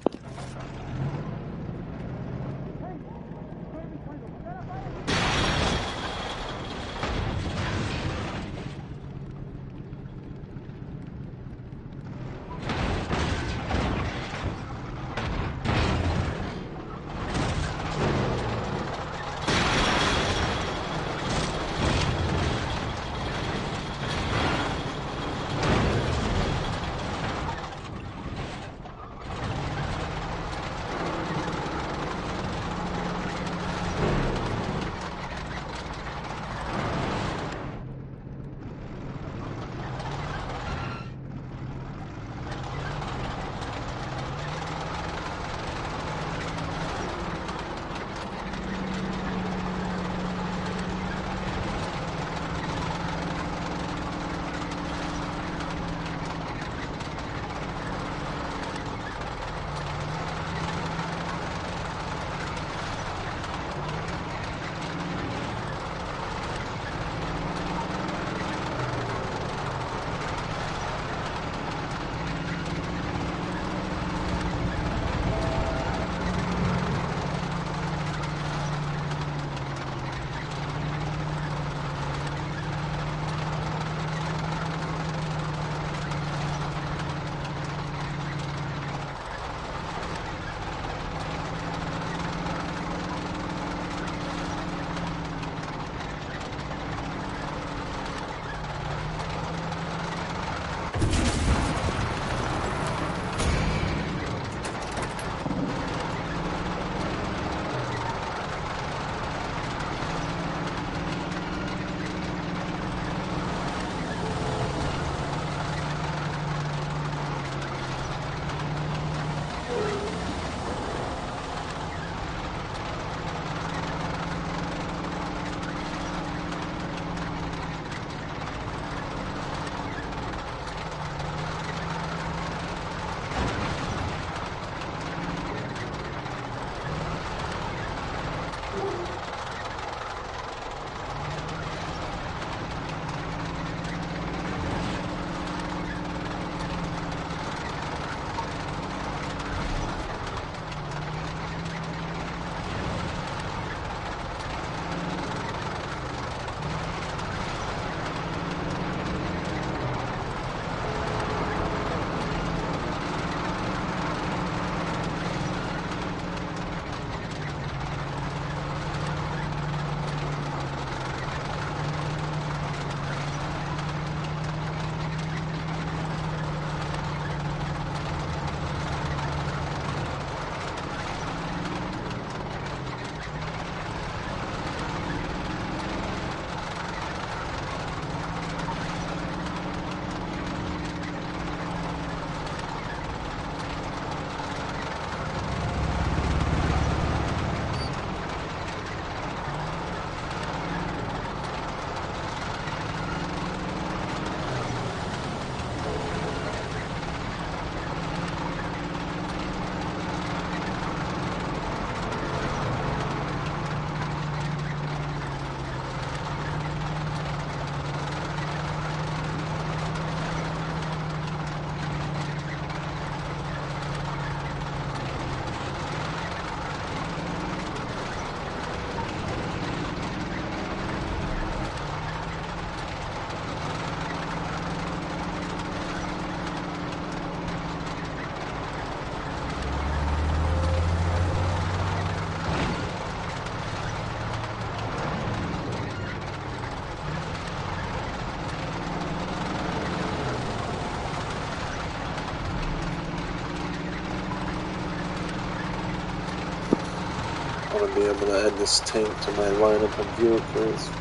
want to be able to add this tank to my lineup of vehicles.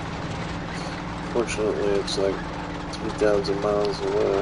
Fortunately, it's like three thousand miles away.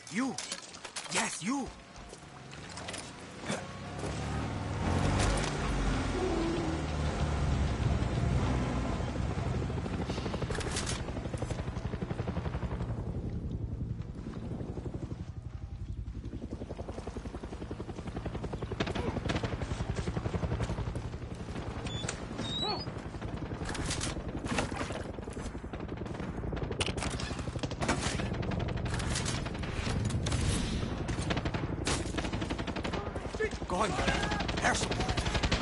You. Yes, you. Going. Air support.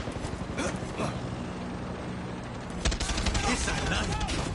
Esa es la...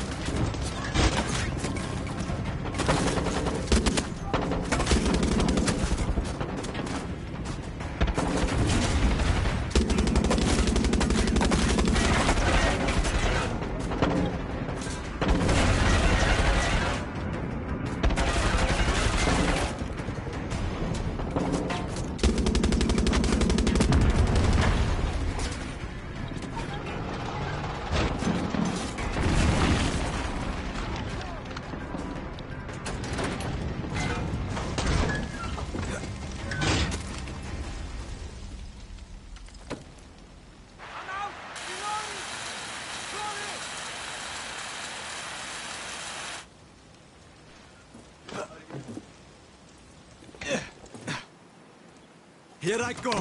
Here I go.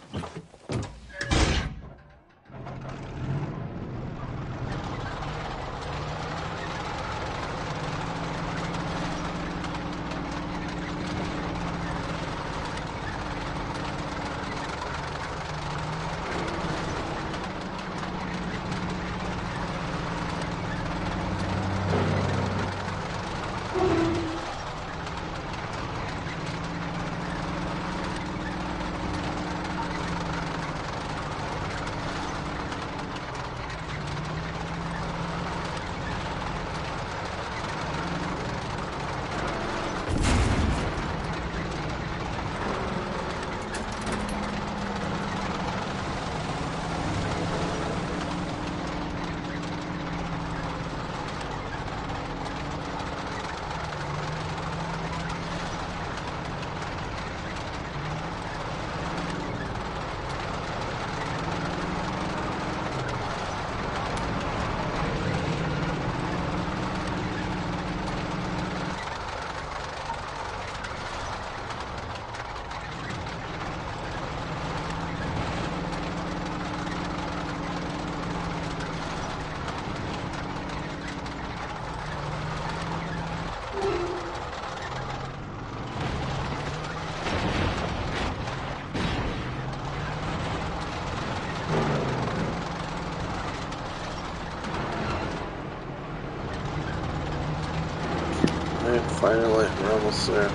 Finally, we're almost there.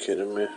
kidding me?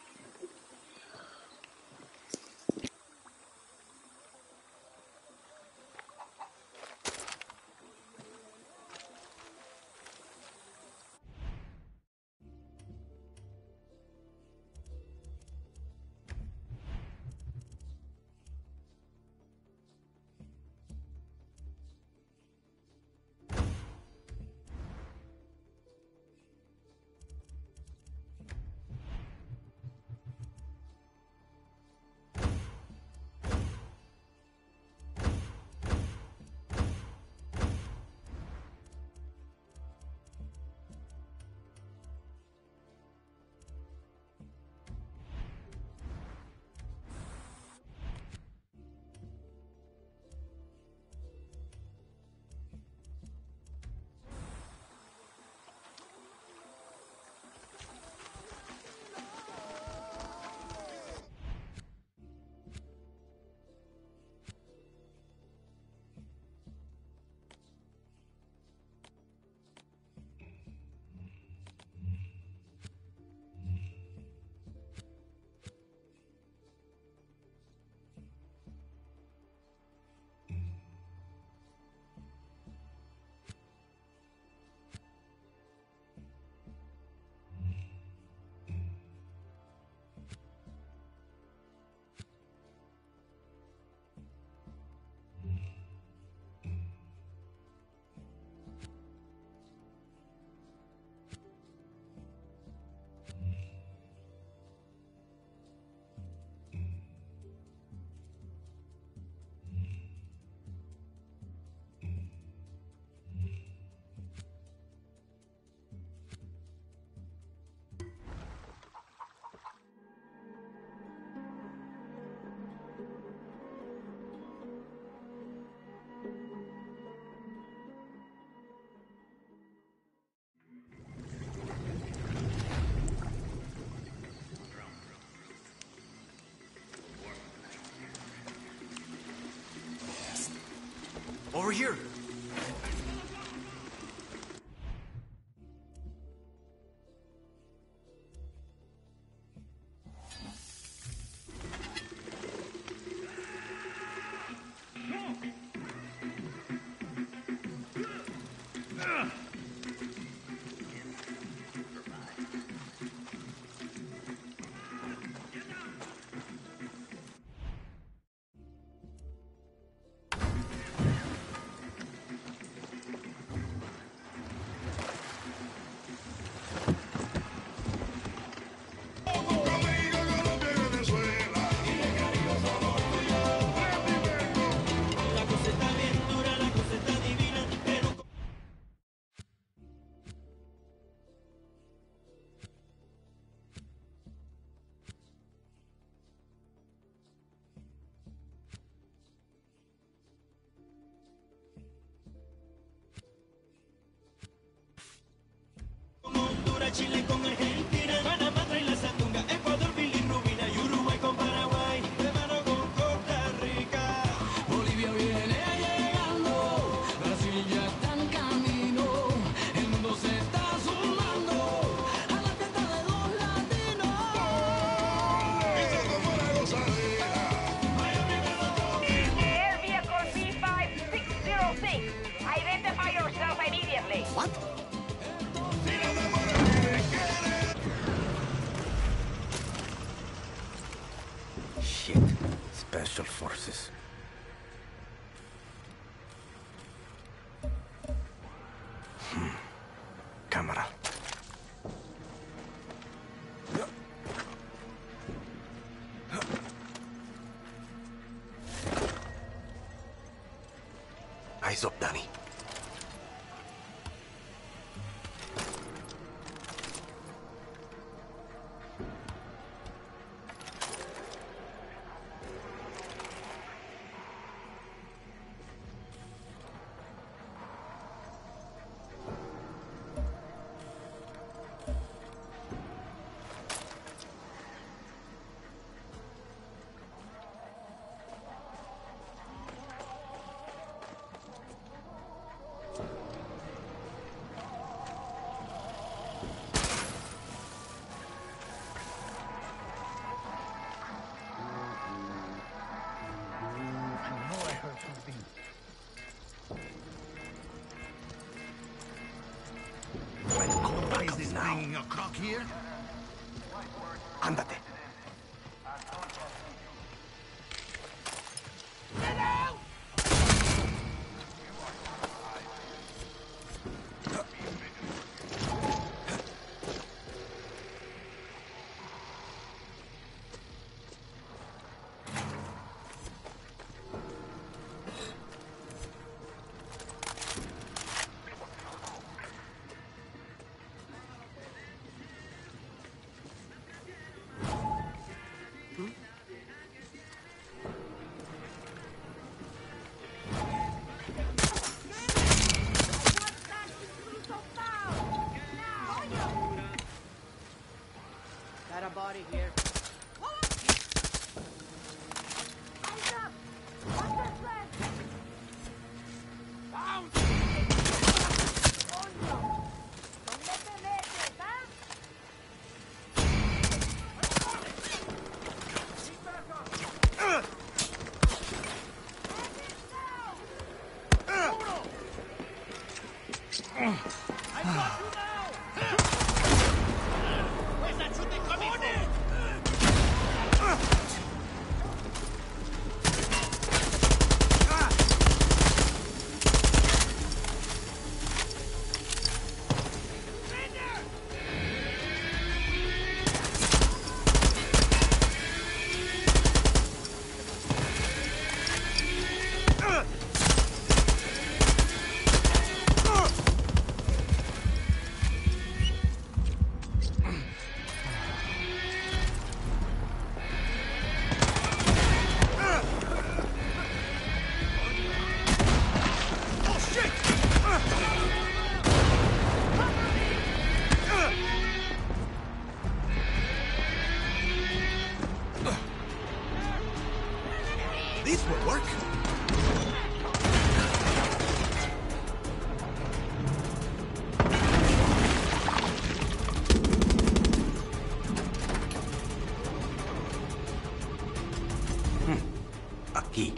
Over here. Chile con Argentina, Panamá trae la sandunga, Ecuador, bilirrubina y Uruguay con Paraguay, de mano con Costa Rica. Bolivia viene llegando, Brasil ya está en camino, el mundo se está sumando a la fiesta de los latinos. Eso como la gozadera. Air vehicle B five six zero six. Identify yourself immediately. What? Shit. Special forces. Hmm. Cámara. Eyes up, Danny. This will work. Aquí.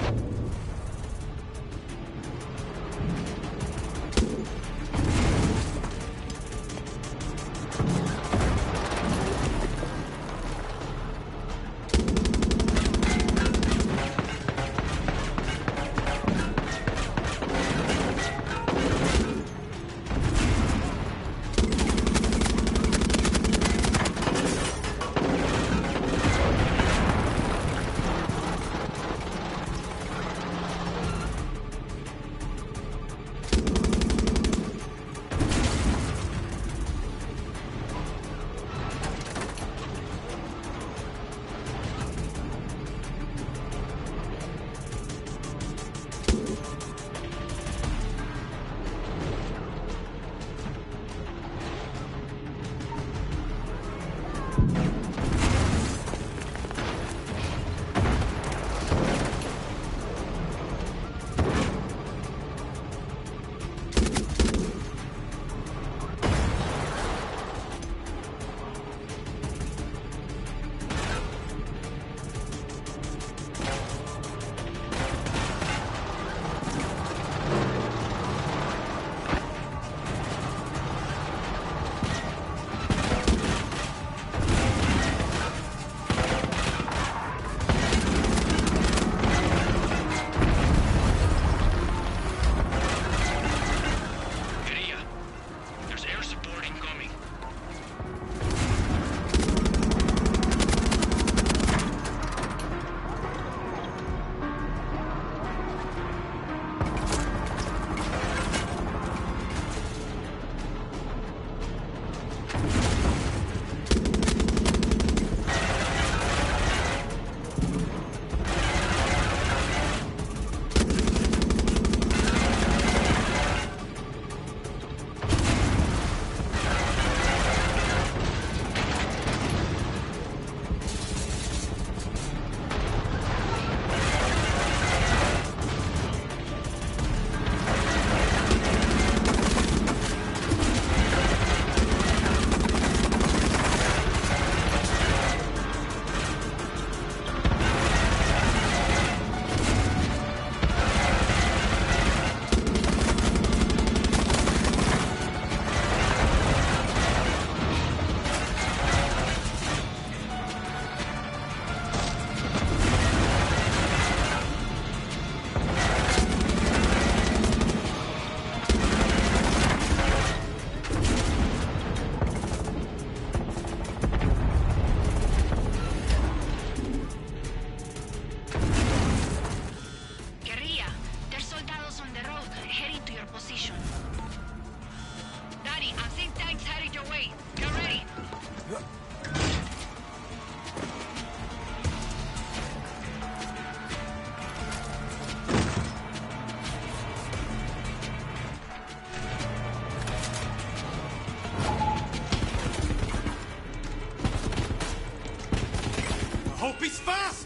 Hope he's fast!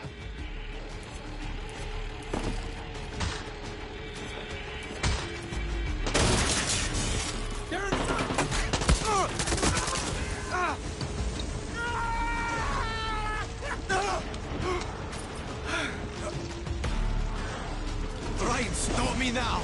Try and stop me now!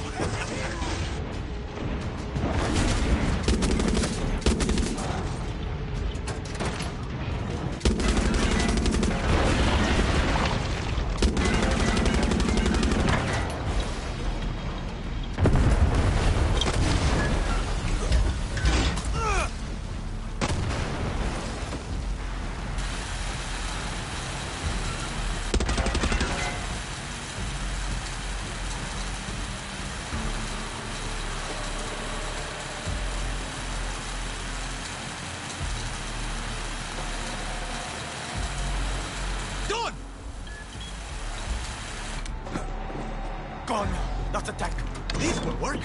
Gone! Let's attack! This will work!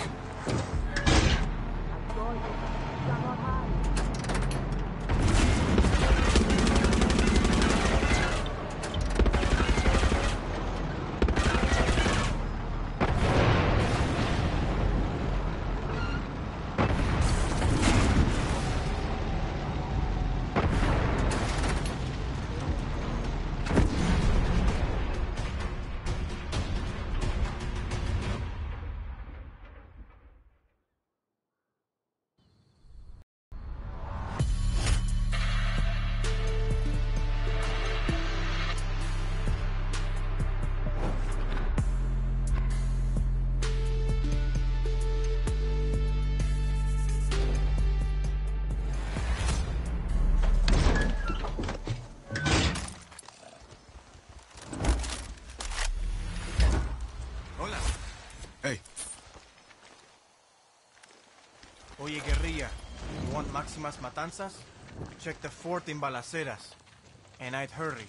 want Maximas Matanzas? Check the fort in Balaceras. And I'd hurry.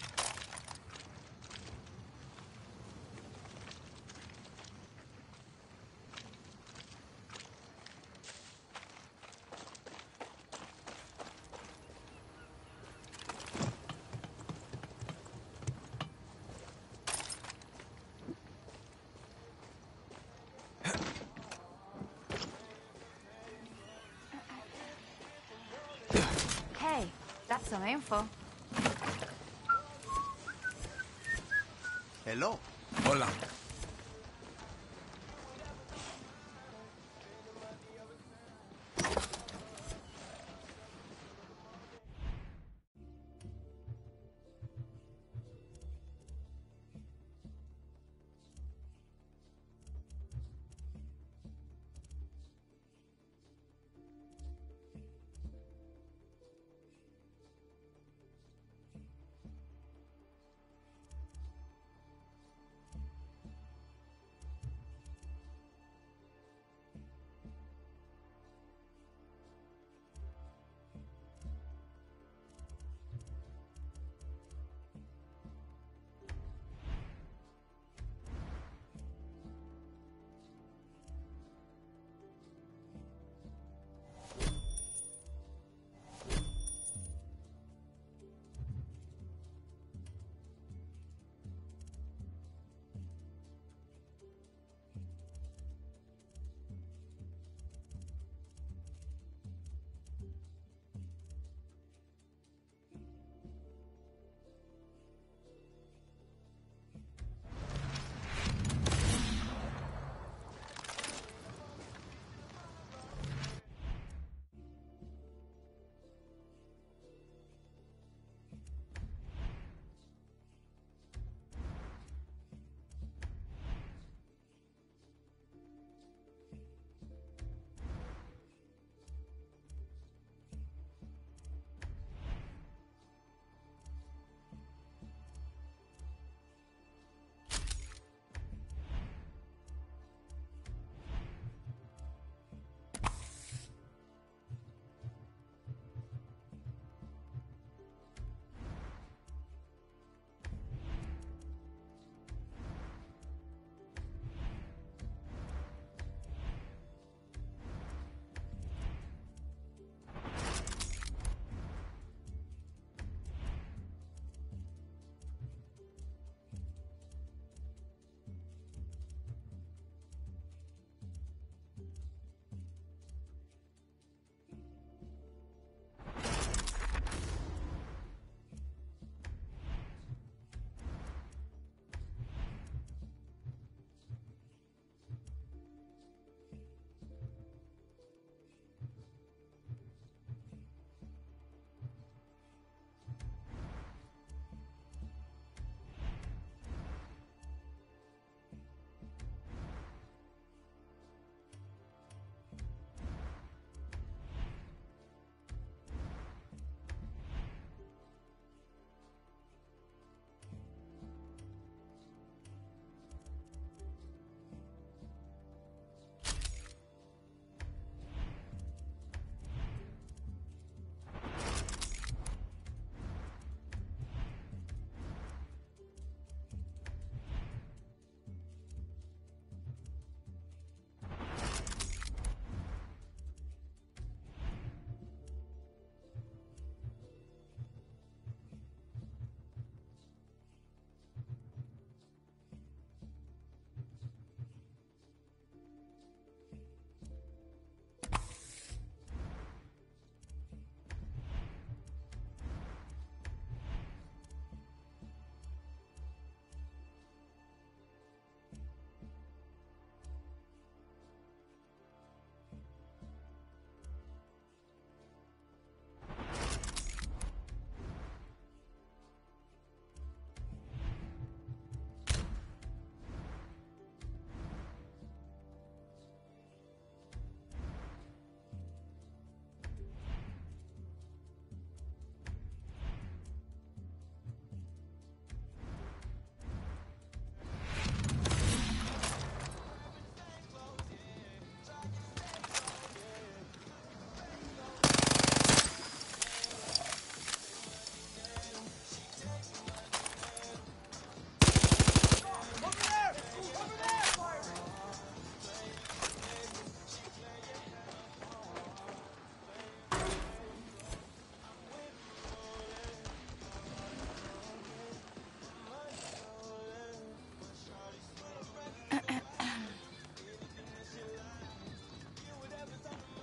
Hey, that's some info. Hello. Hola.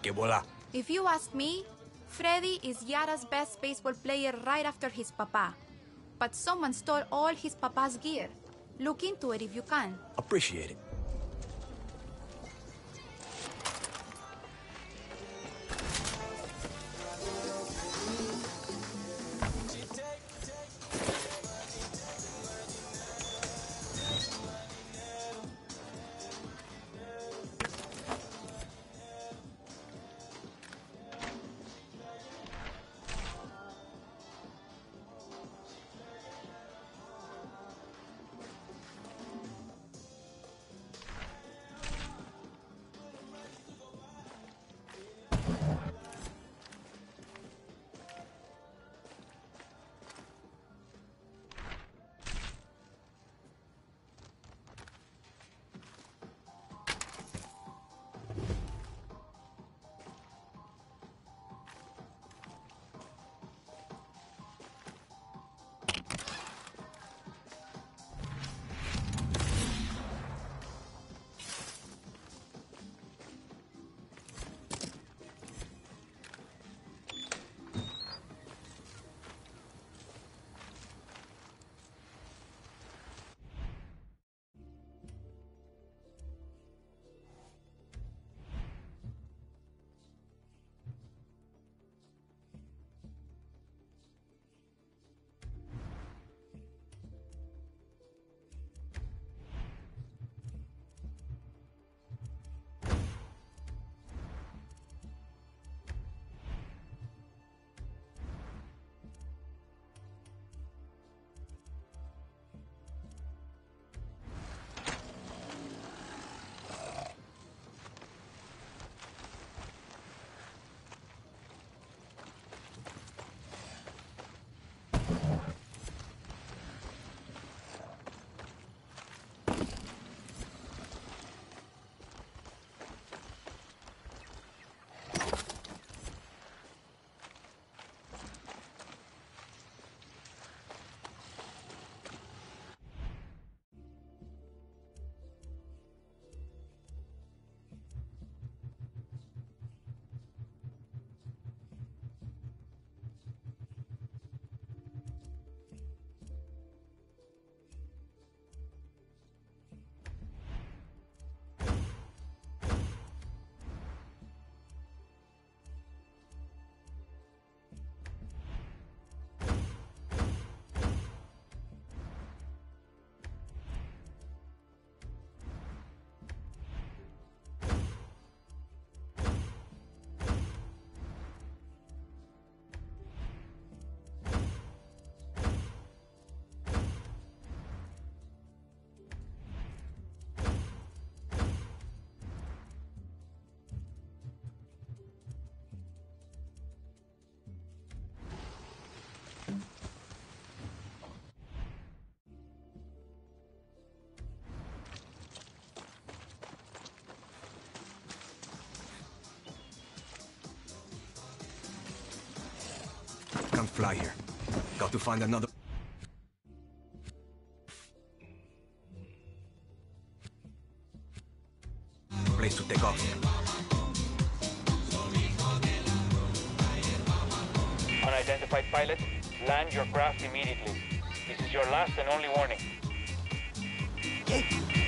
que volar. If you ask me, Freddy is Yara's best baseball player right after his papa. But someone stole all his papa's gear. Look into it if you can. Appreciate it. Can't fly here. Got to find another... place to take off. Unidentified pilot, land your craft immediately. This is your last and only warning. Yeah.